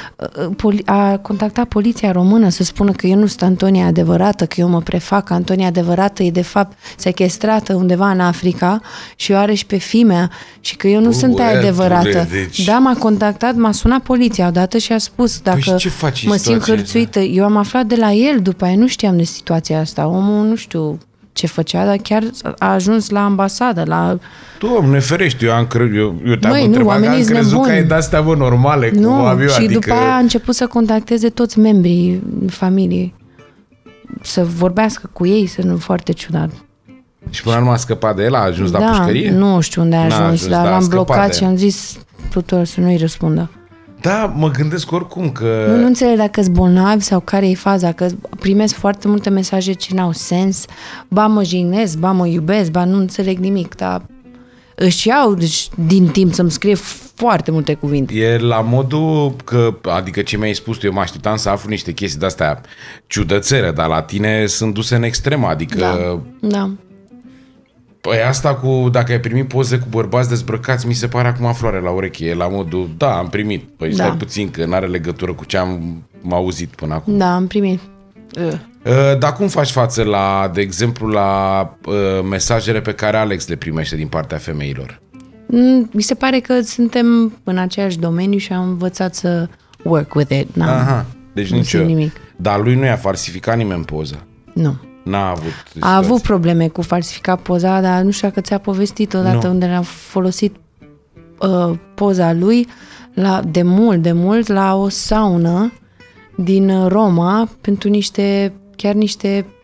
a contactat poliția română să spună că eu nu sunt Antonia adevărată, că eu mă prefac, că Antonia adevărată e de fapt sechestrată undeva în Africa și o are și pe fimea și că eu nu sunt aia adevărată. Deci... Da, m-a contactat, m-a sunat poliția odată și a spus dacă mă simt hărțuită. Eu am aflat de la el după aia, nu știam de situația asta. Omul nu știu ce făcea, dar chiar a ajuns la ambasadă, la... Doamne ferește, eu te-am întrebat că am crezut că e de-astea, normale, cu avion, și după aia a început să contacteze toți membrii familiei, să vorbească cu ei, să nu foarte ciudat. Și până nu a scăpat de el, a ajuns la pușcărie? Nu știu unde a ajuns, dar l-am blocat și am zis tuturor să nu-i răspundă. Da, mă gândesc oricum că... Nu înțeleg dacă sunt bolnavi sau care e faza, că primesc foarte multe mesaje ce n-au sens, ba mă jignesc, ba mă iubesc, ba nu înțeleg nimic, dar își iau din timp să-mi scrie foarte multe cuvinte. E la modul că, adică ce mi-ai spus tu, eu mă așteptam să aflu niște chestii de-astea ciudățele, dar la tine sunt duse în extremă, adică... Da. Păi asta cu, dacă ai primit poze cu bărbați dezbrăcați, mi se pare acum floare la ureche. E la modul, da, am primit. Păi stai puțin, că n-are legătură cu ce am auzit până acum. Da, am primit. Dar cum faci față la, de exemplu, la mesajele pe care Alex le primește din partea femeilor? Mi se pare că suntem în aceeași domeniu și am învățat să work with it. Aha, deci nimic. Dar lui nu i-a falsificat nimeni poza? Nu. N-a avut situații. A avut probleme cu falsificat poza, dar nu știu dacă ți-a povestit odată unde le-a folosit poza lui de mult la o saună din Roma pentru niște,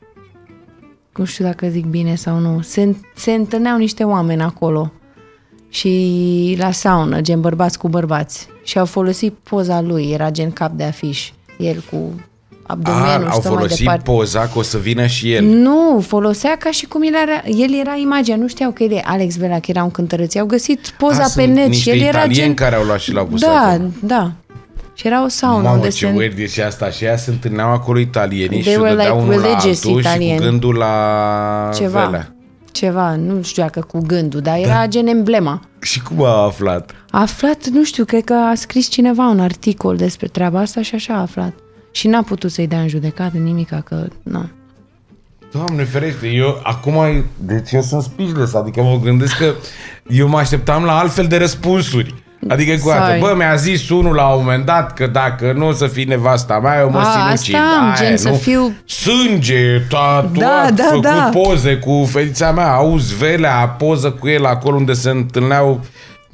nu știu dacă zic bine sau nu, se întâlneau niște oameni acolo și la saună, gen bărbați cu bărbați. Și au folosit poza lui, era gen cap de afiș. El cu abdomenul au folosit poza că o să vină și el. Nu, folosea ca și cum el era imaginea. Nu știau că el e Alex Bela, că era un cântăreț. Au găsit poza pe net și el era gen... care au luat și l-au pus acolo. Da. Și era o saună. Mamă, ce weird e și asta. Și ea se întâlneau acolo italienii și dădeau unul la altul italieni. Și cu gândul la Ceva, nu știu dacă cu gândul, dar era gen emblema. Și cum a aflat? A aflat, nu știu, cred că a scris cineva un articol despre treaba asta și așa a aflat. Și n-a putut să-i dea în judecată nimica, că nu. Doamne ferește, deci eu sunt speechless, adică mă gândesc că eu mă așteptam la altfel de răspunsuri. Adică cu atât, mi-a zis unul la un moment dat că dacă nu o să fii nevasta mea, eu mă sinucid. Gen să fiu... Sânge, tatuat, făcut poze cu fetița mea, auzi Velea, poză cu el acolo unde se întâlneau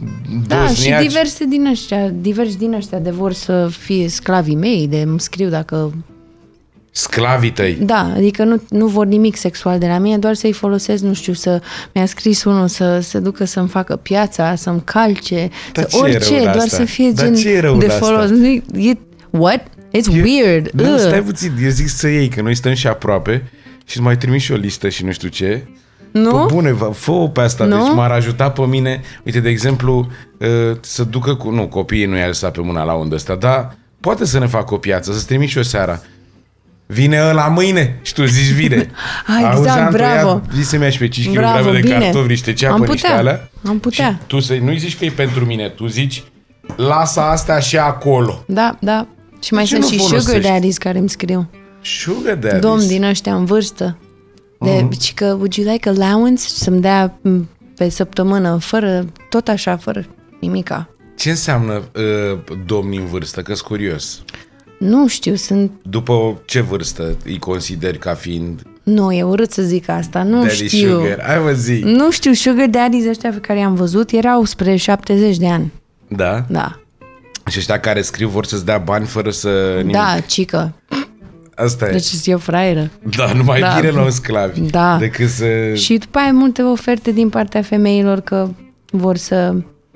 și diversi din ăștia de vor să fie sclavii mei, de îmi scriu dacă... Sclavii tăi? Da, adică nu vor nimic sexual de la mine, doar să-i folosesc, nu știu, mi-a scris unul să se ducă să-mi facă piața, să-mi calce, orice, doar să fie gen de folos. What? It's weird. Nu, stai puțin, eu zic să iei, că noi stăm și aproape și îți mai trimis și o listă și nu știu ce. Nu? Pă bune, fă-o pe asta, deci m-ar ajuta pe mine, uite, de exemplu, să ducă cu... Nu, copiii nu i-a lăsat pe mâna la undă ăsta, dar poate să ne facă o piață, să-ți trimit și o seara. Vine ăla mâine și tu zici vine. Exact, bravo. Zi să-mi ia și pe 5 kg de cartofi, niște ceapă, niște alea. Am putea. Și tu nu-i zici că e pentru mine, tu zici lasă astea și acolo. Da. Și mai sunt și sugar daddies care îmi scriu. Sugar daddies? Domni din ăștia în vârstă. Deci că would you like allowance? Să-mi dea pe săptămână, tot așa, fără nimica. Ce înseamnă domni în vârstă? Că-s curios. Nu știu, sunt... După ce vârstă îi consideri ca fiind... Nu, e urât să zic asta, nu daddy știu. Sugar. Hai mă zic. Nu știu, sugar daddies ăștia pe care i-am văzut erau spre 70 de ani. Da? Da. Și ăștia care scriu vor să-ți dea bani fără să... nimic. Da, cică. Asta e. Deci sunt eu fraieră. Da, numai bine luăm sclavi. Da. Decât să... Și după aia multe oferte din partea femeilor că vor să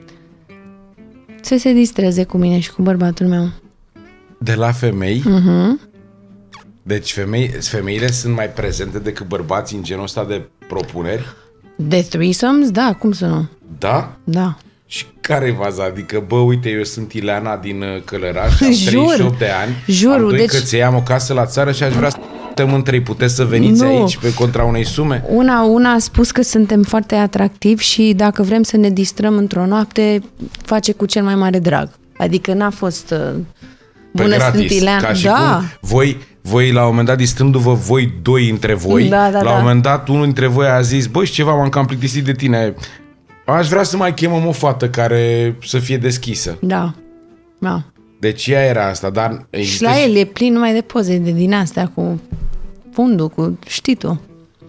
se distreze cu mine și cu bărbatul meu. De la femei? Deci femeile sunt mai prezente decât bărbații în genul ăsta de propuneri? De threesomes? Da, cum să nu? Da? Da. Și care-i vaza? Adică, uite, eu sunt Ileana din Călăraș, am 38 de ani, am doi căței, am o casă la țară și aș vrea să stăm în 3. Puteți să veniți aici pe contra unei sume? Una a spus că suntem foarte atractivi și dacă vrem să ne distrăm într-o noapte, face cu cel mai mare drag. Adică n-a fost... Bună, gratis, ca și cum voi la un moment dat, distrându-vă voi doi între voi, la un moment dat unul dintre voi a zis, băi, ceva, m-am cam plictisit de tine, aș vrea să mai chemăm o fată care să fie deschisă. Da. Deci ea era asta, dar... Și la el e plin numai de poze din astea cu fundul, cu știi tu.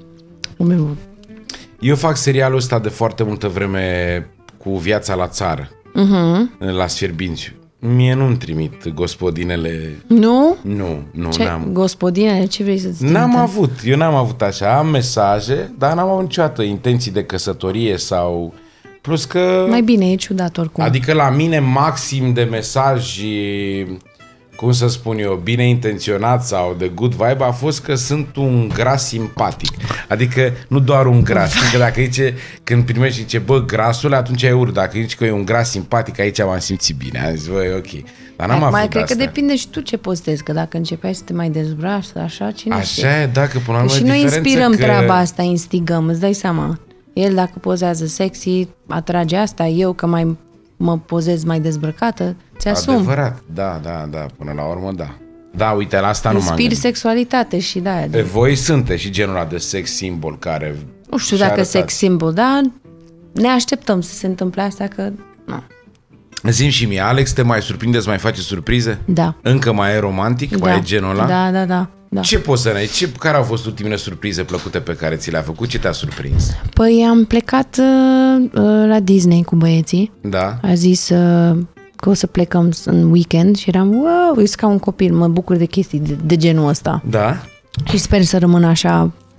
Eu fac serialul ăsta de foarte multă vreme cu Viața la țară, la Sfierbinți. Mie nu-mi trimit gospodinele... Nu? Nu, n-am. Gospodinele? Ce vrei să-ți trimite? Eu n-am avut așa. Am mesaje, dar n-am avut niciodată intenții de căsătorie sau... Plus că... Mai bine, e ciudat oricum. Adică la mine maxim de mesaj, cum să spun eu, bine intenționat sau de good vibe a fost că sunt un gras simpatic. Adică nu doar un gras. Că dacă zice, când primești zice, bă, grasul, atunci e urât. Dacă zici că e un gras simpatic, aici m-am simțit bine. Am zis, bă, e ok. Dar n-am avut cred astea. Că depinde și tu ce postezi, că dacă începeai să te mai dezbraci, așa, cine știe? Așa e, dacă până la urmă și noi inspirăm treaba asta, instigăm, îți dai seama. El dacă pozează sexy, atrage asta, eu că mai mă pozez mai dezbrăcată, ți-asum. Adevărat, da, până la urmă, da. Da, uite, la asta nu m-am gândit. Sexualitate și da. Voi sunteți și genul ăla de sex symbol care... Nu știu dacă sex symbol, dar ne așteptăm să se întâmple asta, că... Nu. Zi-mi și mie, Alex, te mai surprinde, îți mai face surprize? Da. Încă mai e romantic? Mai e genul ăla? Da. Ce poți să ne... Care au fost ultimele surprize plăcute pe care ți le-a făcut? Ce te-a surprins? Păi am plecat la Disney cu băieții. Da. A zis că o să plecăm în weekend și eram, wow, eu sunt ca un copil, mă bucur de chestii de genul ăsta. Da. Și sper să rămână așa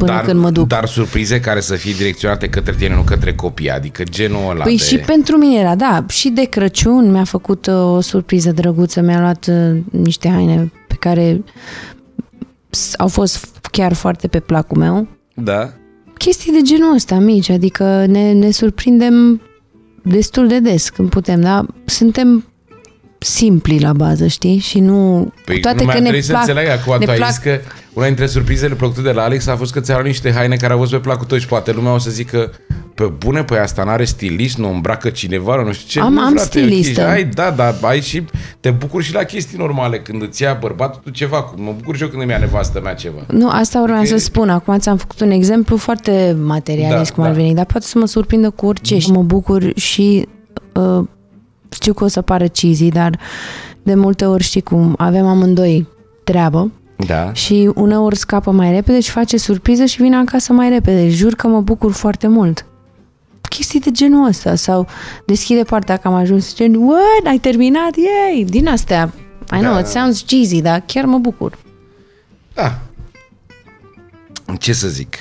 până când mă duc. Dar surprize care să fie direcționate către tine, nu către copii, adică genul ăla Păi și pentru mine era, da. Și de Crăciun mi-a făcut o surpriză drăguță, mi-a luat niște haine pe care au fost chiar foarte pe placul meu. Da. Chestii de genul ăsta mici, adică ne surprindem destul de des când putem, dar suntem simpli la bază, știi? Și nu... Păi toate nu că ne plac, să înțeleg acum, tu ai plac... zis că una dintre surprizele plăcute de la Alex a fost că ți-a luat niște haine care au fost pe placul tău și poate lumea o să zică pe bune, păi asta n-are stilist, nu îmbracă cineva, nu știu ce. Am stilistă. Ai, da, ai și te bucuri și la chestii normale când îți ia bărbatul tu ceva. Mă bucur și eu când îmi ia nevastă mea ceva. Nu, asta vreau să spun. Acum ți-am făcut un exemplu foarte materialist cum ar veni, dar poate să mă surprindă cu orice și mă bucur și știu că o să pară cheesy, dar de multe ori știi cum avem amândoi treabă. Da. Și uneori scapă mai repede și face surpriză și vine acasă mai repede. Jur că mă bucur foarte mult. Chestii de genul ăsta. Sau deschide partea că am ajuns gen, what? Ai terminat? Yay! Din astea. I know, it sounds cheesy, dar chiar mă bucur. Da. Ce să zic?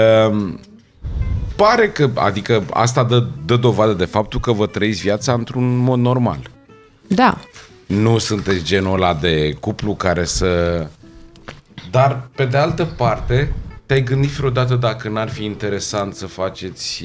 Pare că, adică asta dă dovadă de faptul că vă trăiți viața într-un mod normal. Da. Nu sunteți genul ăla de cuplu care să... Dar, pe de altă parte, te-ai gândit vreodată dacă n-ar fi interesant să faceți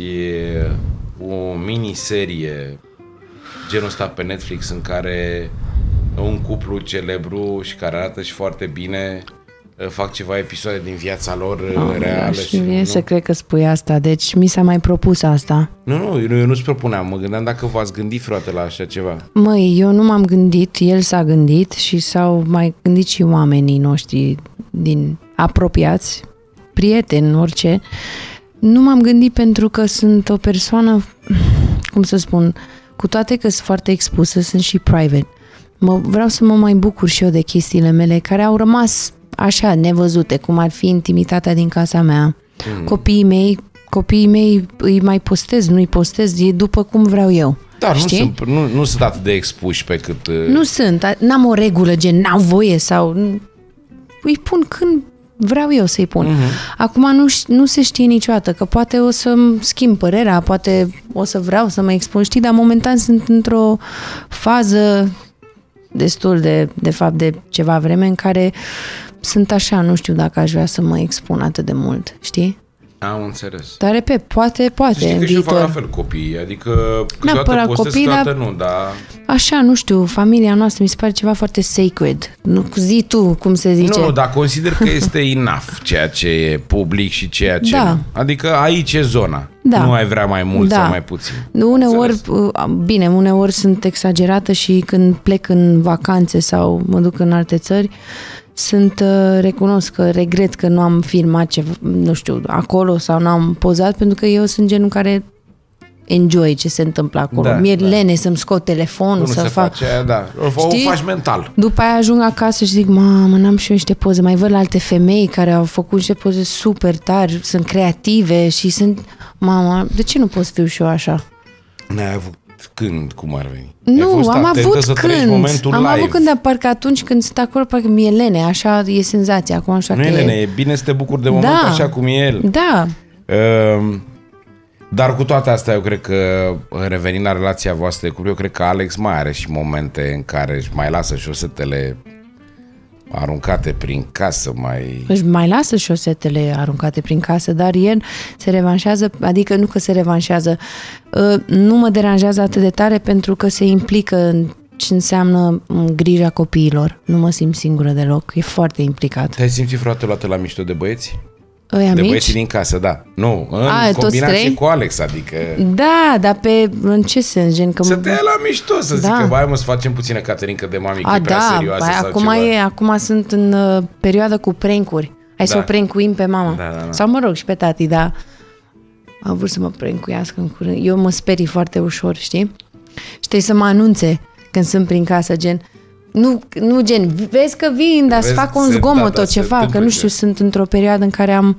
o miniserie genul ăsta pe Netflix în care un cuplu celebru și care arată și foarte bine fac ceva episoade din viața lor reală. Și nu să cred că spui asta, deci mi s-a mai propus asta. Nu, eu nu-ți propuneam, mă gândeam dacă v-ați gândit vreodată la așa ceva. Măi, eu nu m-am gândit, el s-a gândit și s-au mai gândit și oamenii noștri din apropiați, prieteni, orice. Nu m-am gândit pentru că sunt o persoană, cum să spun, cu toate că sunt foarte expusă, sunt și private. Vreau să mă mai bucur și eu de chestiile mele care au rămas așa, nevăzute, cum ar fi intimitatea din casa mea. Copiii mei îi mai postez, nu îi postez, e după cum vreau eu. Dar nu sunt atât de expuși pe cât... Nu sunt, n-am o regulă gen, n-au voie sau... Îi pun când vreau eu să-i pun. Acum nu se știe niciodată, că poate o să-mi schimb părerea, poate o să vreau să mă expun, știi, dar momentan sunt într-o fază destul de fapt de ceva vreme în care sunt așa, nu știu dacă aș vrea să mă expun atât de mult, știi? Am înțeles. Dar repet, poate știi că și eu fac la fel copiii, adică câteodată postez, câteodată nu, dar... Așa, nu știu, familia noastră mi se pare ceva foarte sacred. Nu, zi tu, cum se zice. Nu, dar consider că este enough ceea ce e public și ceea ce nu. Adică aici e zona. Da. Nu ai vrea mai mult sau mai puțin. Uneori sunt exagerată și când plec în vacanțe sau mă duc în alte țări, recunosc că regret că nu am filmat ceva, nu știu, acolo sau nu am pozat, pentru că eu sunt genul care enjoy ce se întâmplă acolo. Mi-e lene să-mi scot telefonul, să fac... O faci mental. După aia ajung acasă și zic, mamă, n-am și eu niște poze. Mai văd la alte femei care au făcut niște poze super tari, sunt creative și sunt... Mama, de ce nu pot să fiu și eu așa? N-ai avut când, cum ar veni? Nu, am avut când. Am avut când, dar parcă atunci când sunt acolo, parcă mi-e lene, așa e senzația. Acum nu e lene, e bine să te bucuri de moment așa cum e el. Da. Dar cu toate astea, eu cred că, revenind la relația voastră de cuplu, eu cred că Alex mai are și momente în care își mai lasă șosetele aruncate prin casă, își mai lasă șosetele aruncate prin casă, dar el se revanșează, adică nu că se revanșează, nu mă deranjează atât de tare pentru că se implică în ce înseamnă grija copiilor. Nu mă simt singură deloc, e foarte implicat. Te-ai simțit vreodată luată la mișto de băieți? De băieții din casă, da. Nu, în combinație cu Alex, adică... Da, dar în ce sens? Gen că să te ia la mișto, să zică, bai mă, să facem puțină caterincă de mami, că e prea serioasă sau ceva. Acum sunt în perioadă cu prank-uri. Hai să o prank-uim pe mama. Da. Sau mă rog, și pe tati, dar am vrut să mă prank-uiască în curând. Eu mă sperii foarte ușor, știi? Știi să mă anunțe când sunt prin casă, gen... Nu gen, vezi că vin, dar să fac un zgomot tot ceva, că nu știu, sunt într-o perioadă în care am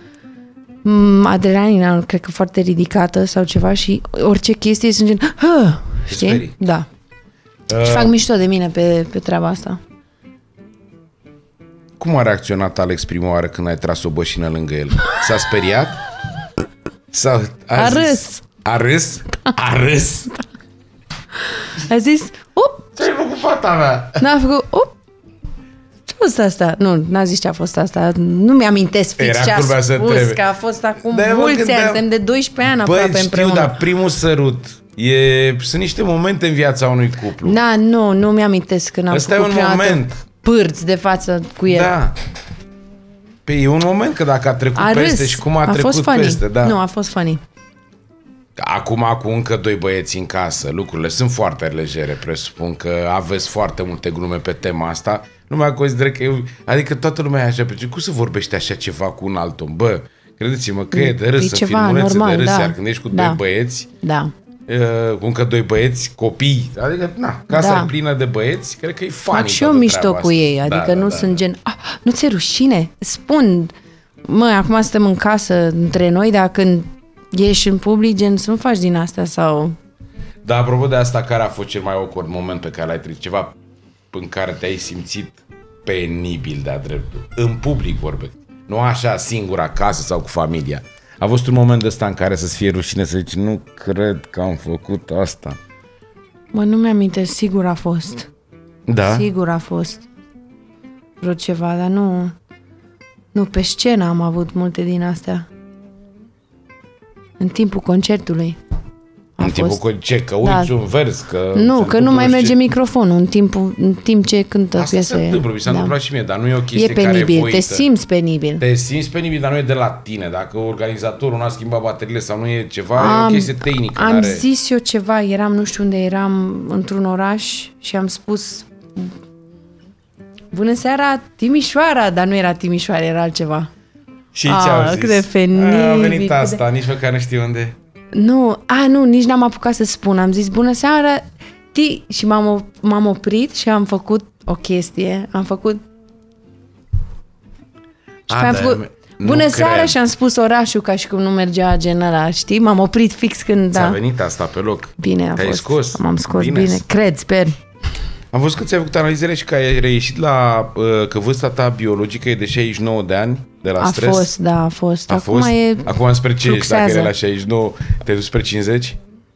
adrenalina, cred că foarte ridicată sau ceva și orice chestie sunt gen, știi? Da. Și fac mișto de mine pe treaba asta. Cum a reacționat Alex prima oară când ai tras o bășină lângă el? S-a speriat? Sau a râs. A râs? A râs? A zis, up! Ce-ai făcut, fata mea? N-a făcut, up! Ce a fost asta? Nu, n-a zis ce a fost asta. Nu mi-amintesc fix ce a spus, că a fost acum mulți ani, suntem de 12 ani aproape împreună. Dar primul sărut sunt niște momente în viața unui cuplu. Da, nu mi-amintesc când am făcut prima dată pârți de față cu el. Da. Păi e un moment că dacă a trecut peste și cum a trecut peste. Da. Nu, a fost funny. Acum cu încă 2 băieți în casă, lucrurile sunt foarte legere, presupun că aveți foarte multe glume pe tema asta. Nu mai consider că adică toată lumea e așa, cum să vorbește așa ceva cu un alt om? Bă, credeți-mă că e de râs, să filmulețe de râs, iar când ești cu 2 băieți, cu încă 2 băieți, copii, adică, casa e plină de băieți, cred că e funny. Fac și eu mișto cu ei, adică nu sunt gen, nu ți-e rușine? Spun, acum suntem în casă între noi, dar când ieși în public, gen, să nu faci din asta sau... Da, apropo de asta, care a fost cel mai awkward moment pe care l-ai trăit? Ceva în care te-ai simțit penibil de-a dreptul? În public vorbesc. Nu așa singur acasă sau cu familia. A fost un moment ăsta în care să-ți fie rușine să zici, nu cred că am făcut asta. Nu mi-amintesc, sigur a fost. Da? Sigur a fost vreo ceva, dar nu pe scenă am avut multe din astea. În timpul concertului. În timpul ce? Că uiți un vers? Că nu mai merge microfonul în timp ce cântă piese. Asta se întâmplă, mi s-a întâmplat și mie, dar nu e o chestie penibil, care e voită. te simți penibil. Te simți penibil, dar nu e de la tine. Dacă organizatorul nu a schimbat bateriile sau nu e ceva, e o chestie tehnică. Am zis eu ceva, nu știu unde eram, într-un oraș și am spus bună seara, Timișoara, dar nu era Timișoara, era altceva. Și ce-au zis? Cât de penibil. A venit asta, nici măcar nu știu unde. Nu, nici n-am apucat să spun. Am zis, bună seara, și m-am oprit și am făcut o chestie. Am făcut... Și am făcut, bună seara, și am spus orașul ca și cum nu mergea gen ăla, știi? M-am oprit fix când... Ți-a venit asta pe loc. Bine a fost. Scos? M-am scos bine. Cred, sper. Am văzut că ți-ai făcut analizele și că ai reieșit că vârsta ta biologică e de 69 de ani de la stres. A fost. Acum spre ce ești? Dacă era la 69, te-ai dus spre 50?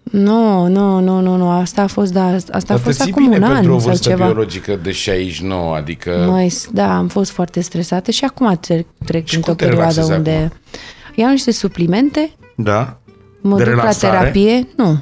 Nu. Asta a fost, asta a fost acum un an pentru o sau vârstă ceva. biologică de 69, adică... Am fost foarte stresată și acum trec într-o perioadă unde... Acum? Iau niște suplimente. Da? Mă duc la terapie. Nu.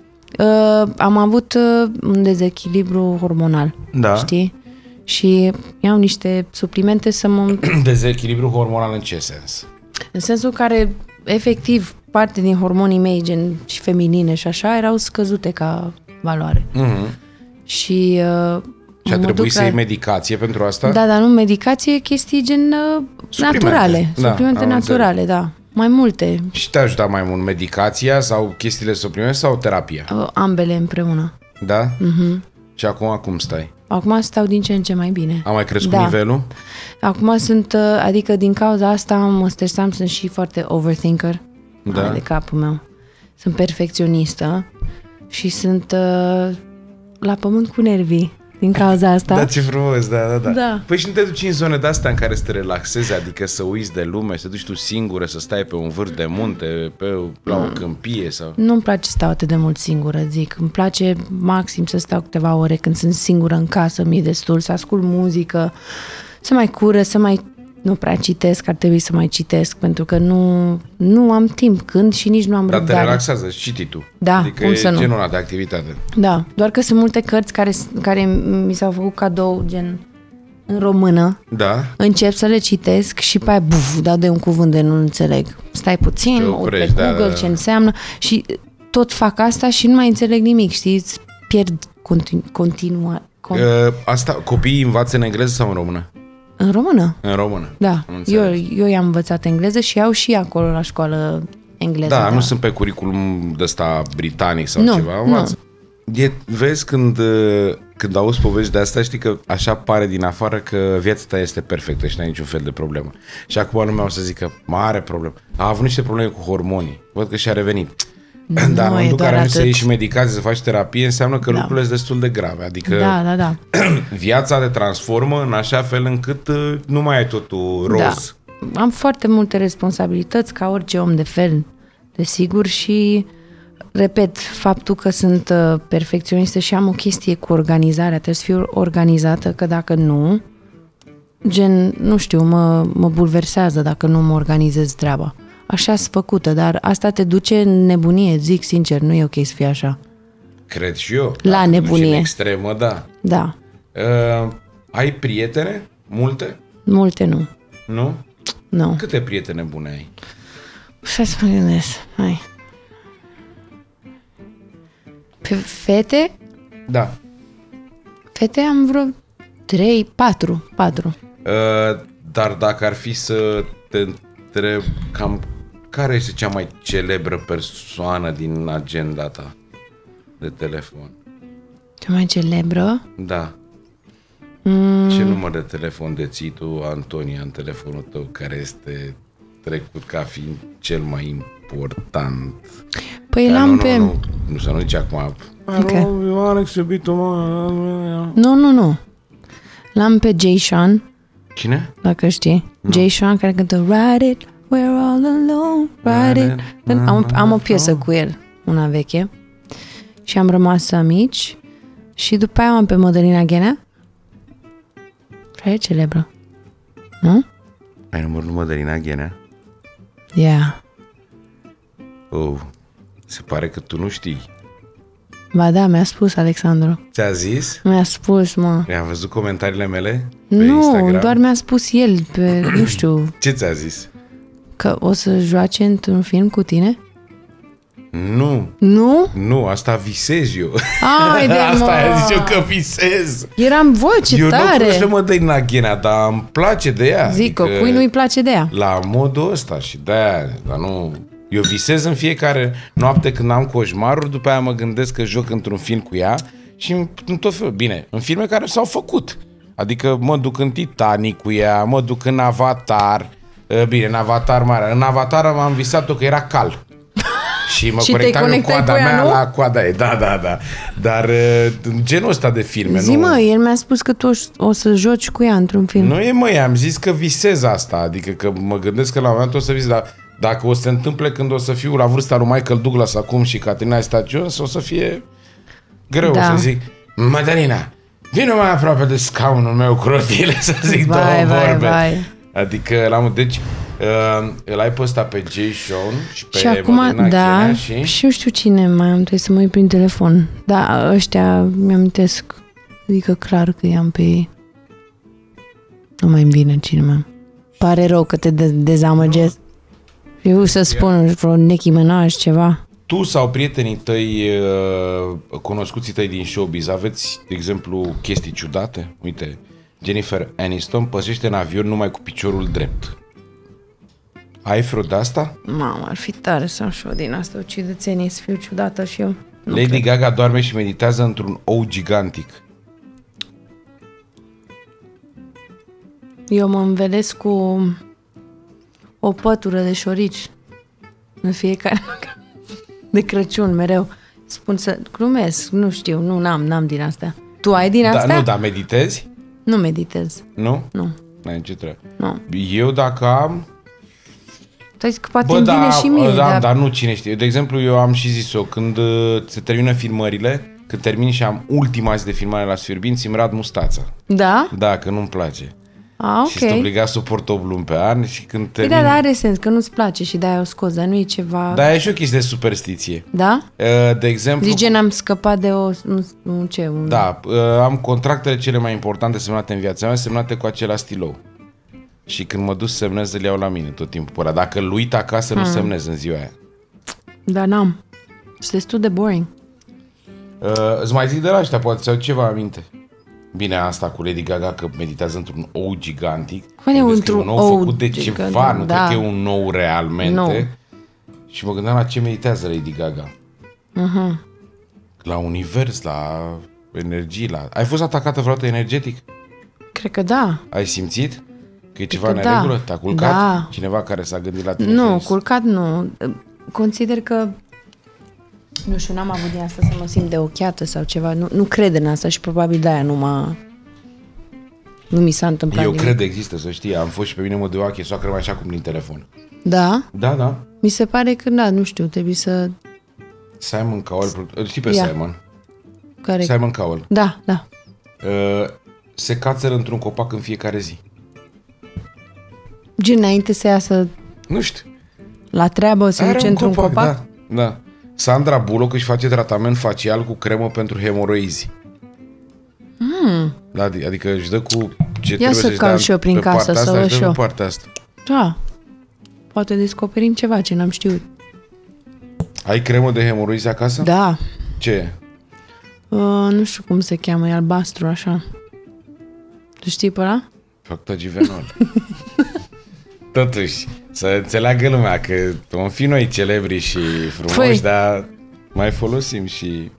Am avut un dezechilibru hormonal, știi? Și iau niște suplimente să mă... Dezechilibru hormonal în ce sens? În sensul care, efectiv, parte din hormonii mei, gen și feminine și așa, erau scăzute ca valoare. Mm-hmm. Și a trebuit să iei medicație pentru asta? Da, dar nu medicație, chestii gen naturale. Suplimente naturale, da. Mai multe. Și te-a ajutat mai mult medicația sau chestiile suplimente sau terapia? Ambele împreună. Da? Mm-hmm. Și acum cum stai? Acum stau din ce în ce mai bine. A mai crescut nivelul? Acum sunt, adică din cauza asta mă stresam, sunt și foarte overthinker. Da. De capul meu. Sunt perfecționistă și sunt la pământ cu nervii din cauza asta. Da, ce frumos, da. Păi și nu te duci în zone de-astea în care să te relaxezi, adică să uiți de lume, să te duci tu singură, să stai pe un vârf de munte, la o câmpie sau... Nu-mi place să stau atât de mult singură, zic. Îmi place maxim să stau câteva ore când sunt singură în casă, mi-e destul, să ascult muzică, să mai nu prea citesc, ar trebui să mai citesc, pentru că nu am timp când și nici nu am răbdare. Dar te relaxează, citi tu. Da, adică cum să e nu. genul ăla de activitate. Da, doar că sunt multe cărți care mi s-au făcut cadou, gen în română. Da. Încep să le citesc și pe aia, dau de un cuvânt de nu înțeleg. Stai puțin, mă uit pe Google ce înseamnă și tot fac asta și nu mai înțeleg nimic, știi? Pierd continua. Asta, copiii învață în engleză sau în română? În română. În română. Da. Eu i-am învățat engleză și iau și acolo la școală engleză. Da, nu sunt pe curriculum de ăsta britanic sau ceva. Învață. Vezi, când auzi povești de asta, știi că așa pare din afară că viața ta este perfectă și n-ai niciun fel de problemă. Și acum lumea o să zică, mare problemă. A avut niște probleme cu hormonii. Văd că și-a revenit. Dar în momentul în care atât. să ieși medicație, să faci terapie, înseamnă că lucrurile sunt destul de grave. Adică Da. viața te transformă în așa fel încât nu mai ai totul roz. Da. Am foarte multe responsabilități ca orice om de fel, desigur, și repet, faptul că sunt perfecționistă și am o chestie cu organizarea, trebuie să fiu organizată, că dacă nu, nu știu, mă bulversează dacă nu mă organizez treaba. Așa-s făcută, dar asta te duce în nebunie, zic sincer, nu e ok să fie așa. Cred și eu. La nebunie. În extremă, da. Da. Ai prietene? Multe? Multe nu. Nu? Nu. Câte prietene bune ai? Să mă gândesc. Hai. Pe fete? Da. Fete am vreo 3, 4. Dar dacă ar fi să te întreb cam care este cea mai celebră persoană din agenda ta de telefon? Cea mai celebră? Da. Ce număr de telefon deții tu, Antonia, în telefonul tău, care este trecut ca fiind cel mai important? Păi l-am pe... Nu, să nu zici acum. Okay. Alex, iubitul Nu. L-am pe Jay Sean. Cine? Dacă știi. No. Jay Sean, care cântă Ride It, We're All Alone, Ride It. Am o piesă cu el, una veche. Și am rămas amici. Și după aia am pe Mădălina Ghenea. Care e celebră. Nu? Ai numărul Mădălina Ghenea? Yeah. Oh, se pare că tu nu știi. Ba da, mi-a spus Alexandru. Ți-a zis? Mi-a spus, mă. Mi-a văzut comentariile mele pe nu, Instagram? doar mi-a spus el pe, nu știu. Ce ți-a zis? Că o să joace într-un film cu tine? Nu. Nu? Nu, asta visez eu. Haide, asta a zis eu că visez. Eram ce eu tare. Eu nu cunosc pe Mădălina Ghenea, dar îmi place de ea. Zic că cui nu-i place de ea. La modul ăsta și de-aia, dar nu... Eu visez în fiecare noapte când am coșmaruri, după aia mă gândesc că joc într-un film cu ea și în tot felul. Bine, în filme care s-au făcut. Adică mă duc în Titanic cu ea, mă duc în Avatar. Bine, în Avatar mare. În Avatar am visat-o că era cal. Și mă corectam eu coada mea la coada ei. Da. Dar genul ăsta de filme. Zi, mă, el mi-a spus că tu o să joci cu ea într-un film. Nu e, măi, am zis că visez asta. Adică că mă gândesc că la un moment o să vis, dar dacă o să se întâmple când o să fiu la vârsta lui Michael Douglas acum și Caterina Zeta-Jones, o să fie greu să zic, Mădălina, vină mai aproape de scaunul meu cu rotile să zic două vorbe. Adică, deci, îl ai pe ăsta pe Jay Sean și pe Mădălina Ghenea și nu știu cine mai am, trebuie să mă uit prin telefon. Da, ăștia mi-amintesc, adică clar că i-am pe ei. Nu mai îmi vine cine mai am. Pare rău că te dezamăgesc. Eu să spun vreo Nicki Minaj ceva. Tu sau prietenii tăi, cunoscuții tăi din showbiz, aveți, de exemplu, chestii ciudate? Uite, Jennifer Aniston pășește în avion numai cu piciorul drept. Ai vreo de asta? Mamă, ar fi tare să am și o din asta, o ciudățenie, să fiu ciudată și eu. Lady Gaga doarme și meditează într-un ou gigantic. Eu mă învelesc cu o pătură de șorici în fiecare de Crăciun, mereu. Spun să glumesc, nu știu, n-am din astea. Tu ai din astea? Nu, dar meditezi? Nu meditez. Nu? Nu. N-ai ce trebuie. Nu. Eu dacă am... Tu ai zis că poate îmi vine și mie. Dar nu, cine știe. De exemplu, eu am și zis-o, când se termină filmările, când termin și am ultima zi de filmare la Sfârbinți, îmi rad mustața. Da? Da, că nu-mi place. Ok. Și sunt obligat să suport 8 luni pe an și când termin... Da, are sens, că nu-ți place și de-aia o scoți, dar nu e ceva... Da, e și o chestie de superstiție. Da? De exemplu... Zice, n-am scăpat de Da, am contractele cele mai importante semnate în viața mea, semnate cu același stilou. Și când mă duc să semnez, îl iau la mine tot timpul. Păi, dacă îl uit acasă, nu semnez în ziua aia. Da, n-am. Și destul de boring. Îți mai zic de la ăștia, poate ți-au ceva aminte. Bine, asta cu Lady Gaga, că meditează într-un ou gigantic. Într-un ou făcut de ceva, nu cred că e un ou realmente. No. Și mă gândeam la ce meditează Lady Gaga. La univers, la energii, la... Ai fost atacată vreodată energetic? Cred că da. Ai simțit? Că e ceva în neregulă? Te-a culcat? Da. Cineva care s-a gândit la tine? Nu, culcat nu. Consider că Nu știu, n-am avut din asta să mă simt de ochiată sau ceva. Nu cred în asta și probabil de-aia nu mi s-a întâmplat. Eu cred există, să știi. Am fost și pe mine mă dă ochi, soacră mai așa cum din telefon. Da? Da. Mi se pare că, da, nu știu, trebuie să... Simon Cowell, îl știi pe Simon? Care? Simon Cowell. Da. Se cațără într-un copac în fiecare zi. Gen, înainte să iasă... Nu știu. La treabă, să duce într-un copac? Da. Sandra Bullock își face tratament facial cu cremă pentru hemoroizi. Da, adică își dă cu ce ia să caut și eu prin casă să văd și eu. Partea asta. Da. Poate descoperim ceva ce n-am știut. Ai cremă de hemoroizi acasă? Da. Ce e? Nu știu cum se cheamă, e albastru așa. Tu știi pe ăla? Factogivenol. Totuși, să înțeleagă lumea că vom fi noi celebri și frumoși, dar mai folosim și...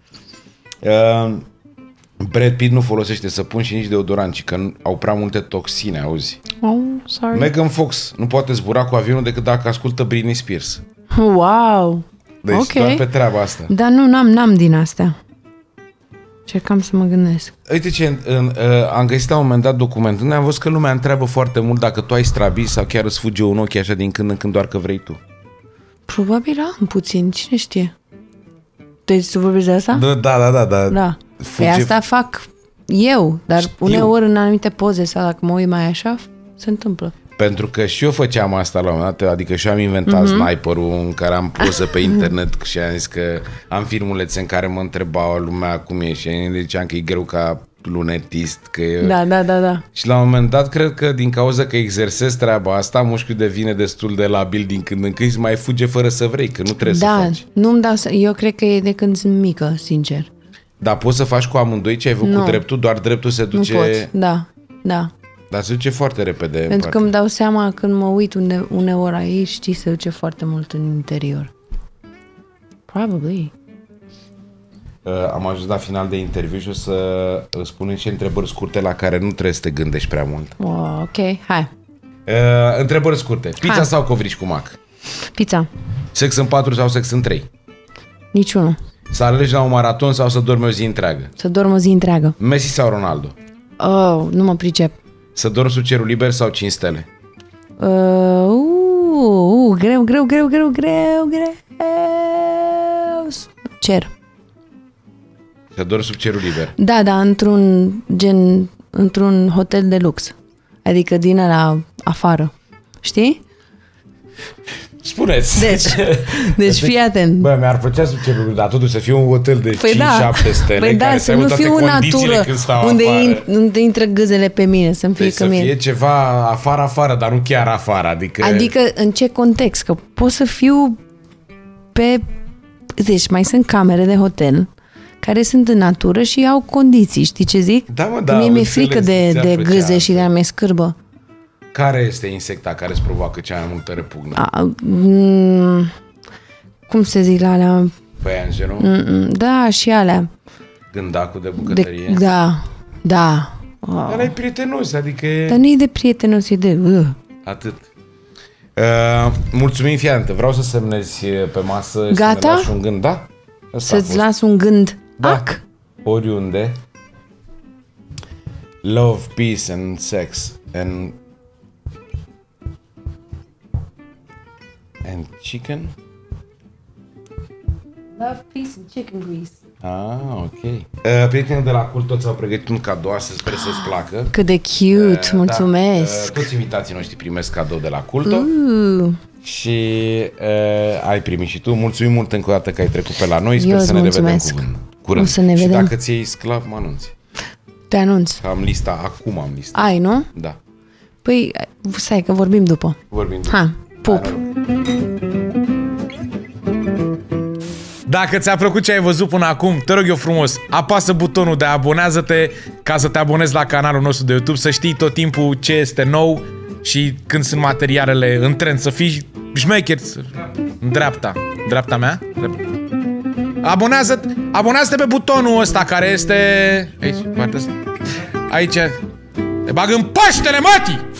Brad Pitt nu folosește săpun și nici deodorant, ci că au prea multe toxine, auzi. Oh, sorry. Megan Fox nu poate zbura cu avionul decât dacă ascultă Britney Spears. Wow! Deci doar pe treaba asta. Dar n-am din astea. Cercam să mă gândesc. Uite ce, am găsit la un moment dat documentând, am văzut că lumea întreabă foarte mult dacă tu ai strabii sau chiar îți fuge un ochi așa din când în când doar că vrei tu. Probabil am puțin, cine știe. Deci tu vorbești de asta? Da. Fuge... Păi asta fac eu, dar uneori în anumite poze sau dacă mă uit mai așa, se întâmplă. Pentru că și eu făceam asta la un moment dat, adică și eu am inventat sniperul în care am poză pe internet și am zis că am filmulețe în care mă întrebau lumea cum e și ziceam că e greu ca lunetist. Că e... Da. Și la un moment dat cred că din cauza că exersez treaba asta, mușchiul devine destul de labil din când în când și mai fuge fără să vrei, că nu trebuie să faci. Nu-mi dau eu cred că e de când sunt mică, sincer. Dar poți să faci cu amândoi ce ai făcut cu dreptul, doar dreptul se duce... Nu pot, da. Dar se duce foarte repede. Pentru că îmi dau seama când mă uit uneori aici, știi, se duce foarte mult în interior. Probably. Am ajuns la final de interviu și o să spun niște întrebări scurte la care nu trebuie să te gândești prea mult. Ok, hai. Întrebări scurte. Pizza sau covrici cu mac? Pizza. Sex în 4 sau sex în 3? Niciunul. Să alergi la un maraton sau să dormi o zi întreagă? Să dorm o zi întreagă. Messi sau Ronaldo? Nu mă pricep. Să dormi sub cerul liber sau 5 stele? Greu. Cer. Să dormi sub cerul liber. Da, într-un hotel de lux. Adică din ăla afară. Știi? Spuneți. Deci fii atent. Bă, mi-ar plăcea sub cerul liber, dar totuși să fie un hotel de 5-7 stele care să aibă toate condițiile când stau unde intră gâzele pe mine, să-mi fie să fie ceva afară, dar nu chiar afară. Adică în ce context? Că pot să fiu Deci mai sunt camere de hotel care sunt în natură și au condiții, știi ce zic? Da, mie mi-e frică de gâze și de a mi scârbă. Care este insecta care îți provoacă cea mai multă repugnă? Cum se zic la alea? Păianjenul? Da, și alea. Gândacul de bucătărie? Da. Ăla e prietenos, adică e... Dar nu e de prietenos, e de... Atât. Mulțumim, fiantă. Vreau să semnezi pe masă. Gata? Să ne lași un gând, da? Să-ți las un gând. Da. Oriunde. Love, peace and sex and chicken? Love, peace and chicken grease. Ok. Prietenii de la Cult toți au pregătit un cadou, sper să-ți placă. Cât de cute, mulțumesc. Toți invitații noștri primesc cadou de la Culto. Și ai primit și tu. Mulțumim mult încă o dată că ai trecut pe la noi. Sper să ne revedem curând. Să ne și vedem. dacă ți iei sclav, mă anunți. Te anunț. Acum am lista. Ai, nu? Da. Păi, stai că vorbim după. Ha, pup. Dacă ți-a plăcut ce ai văzut până acum, te rog eu frumos, apasă butonul de abonează-te ca să te abonezi la canalul nostru de YouTube, să știi tot timpul ce este nou și când sunt materialele în trend, să fii șmecher în dreapta mea. Abonează-te pe butonul ăsta care este aici, partea asta. Aici. Te bag în Paștele, mătii!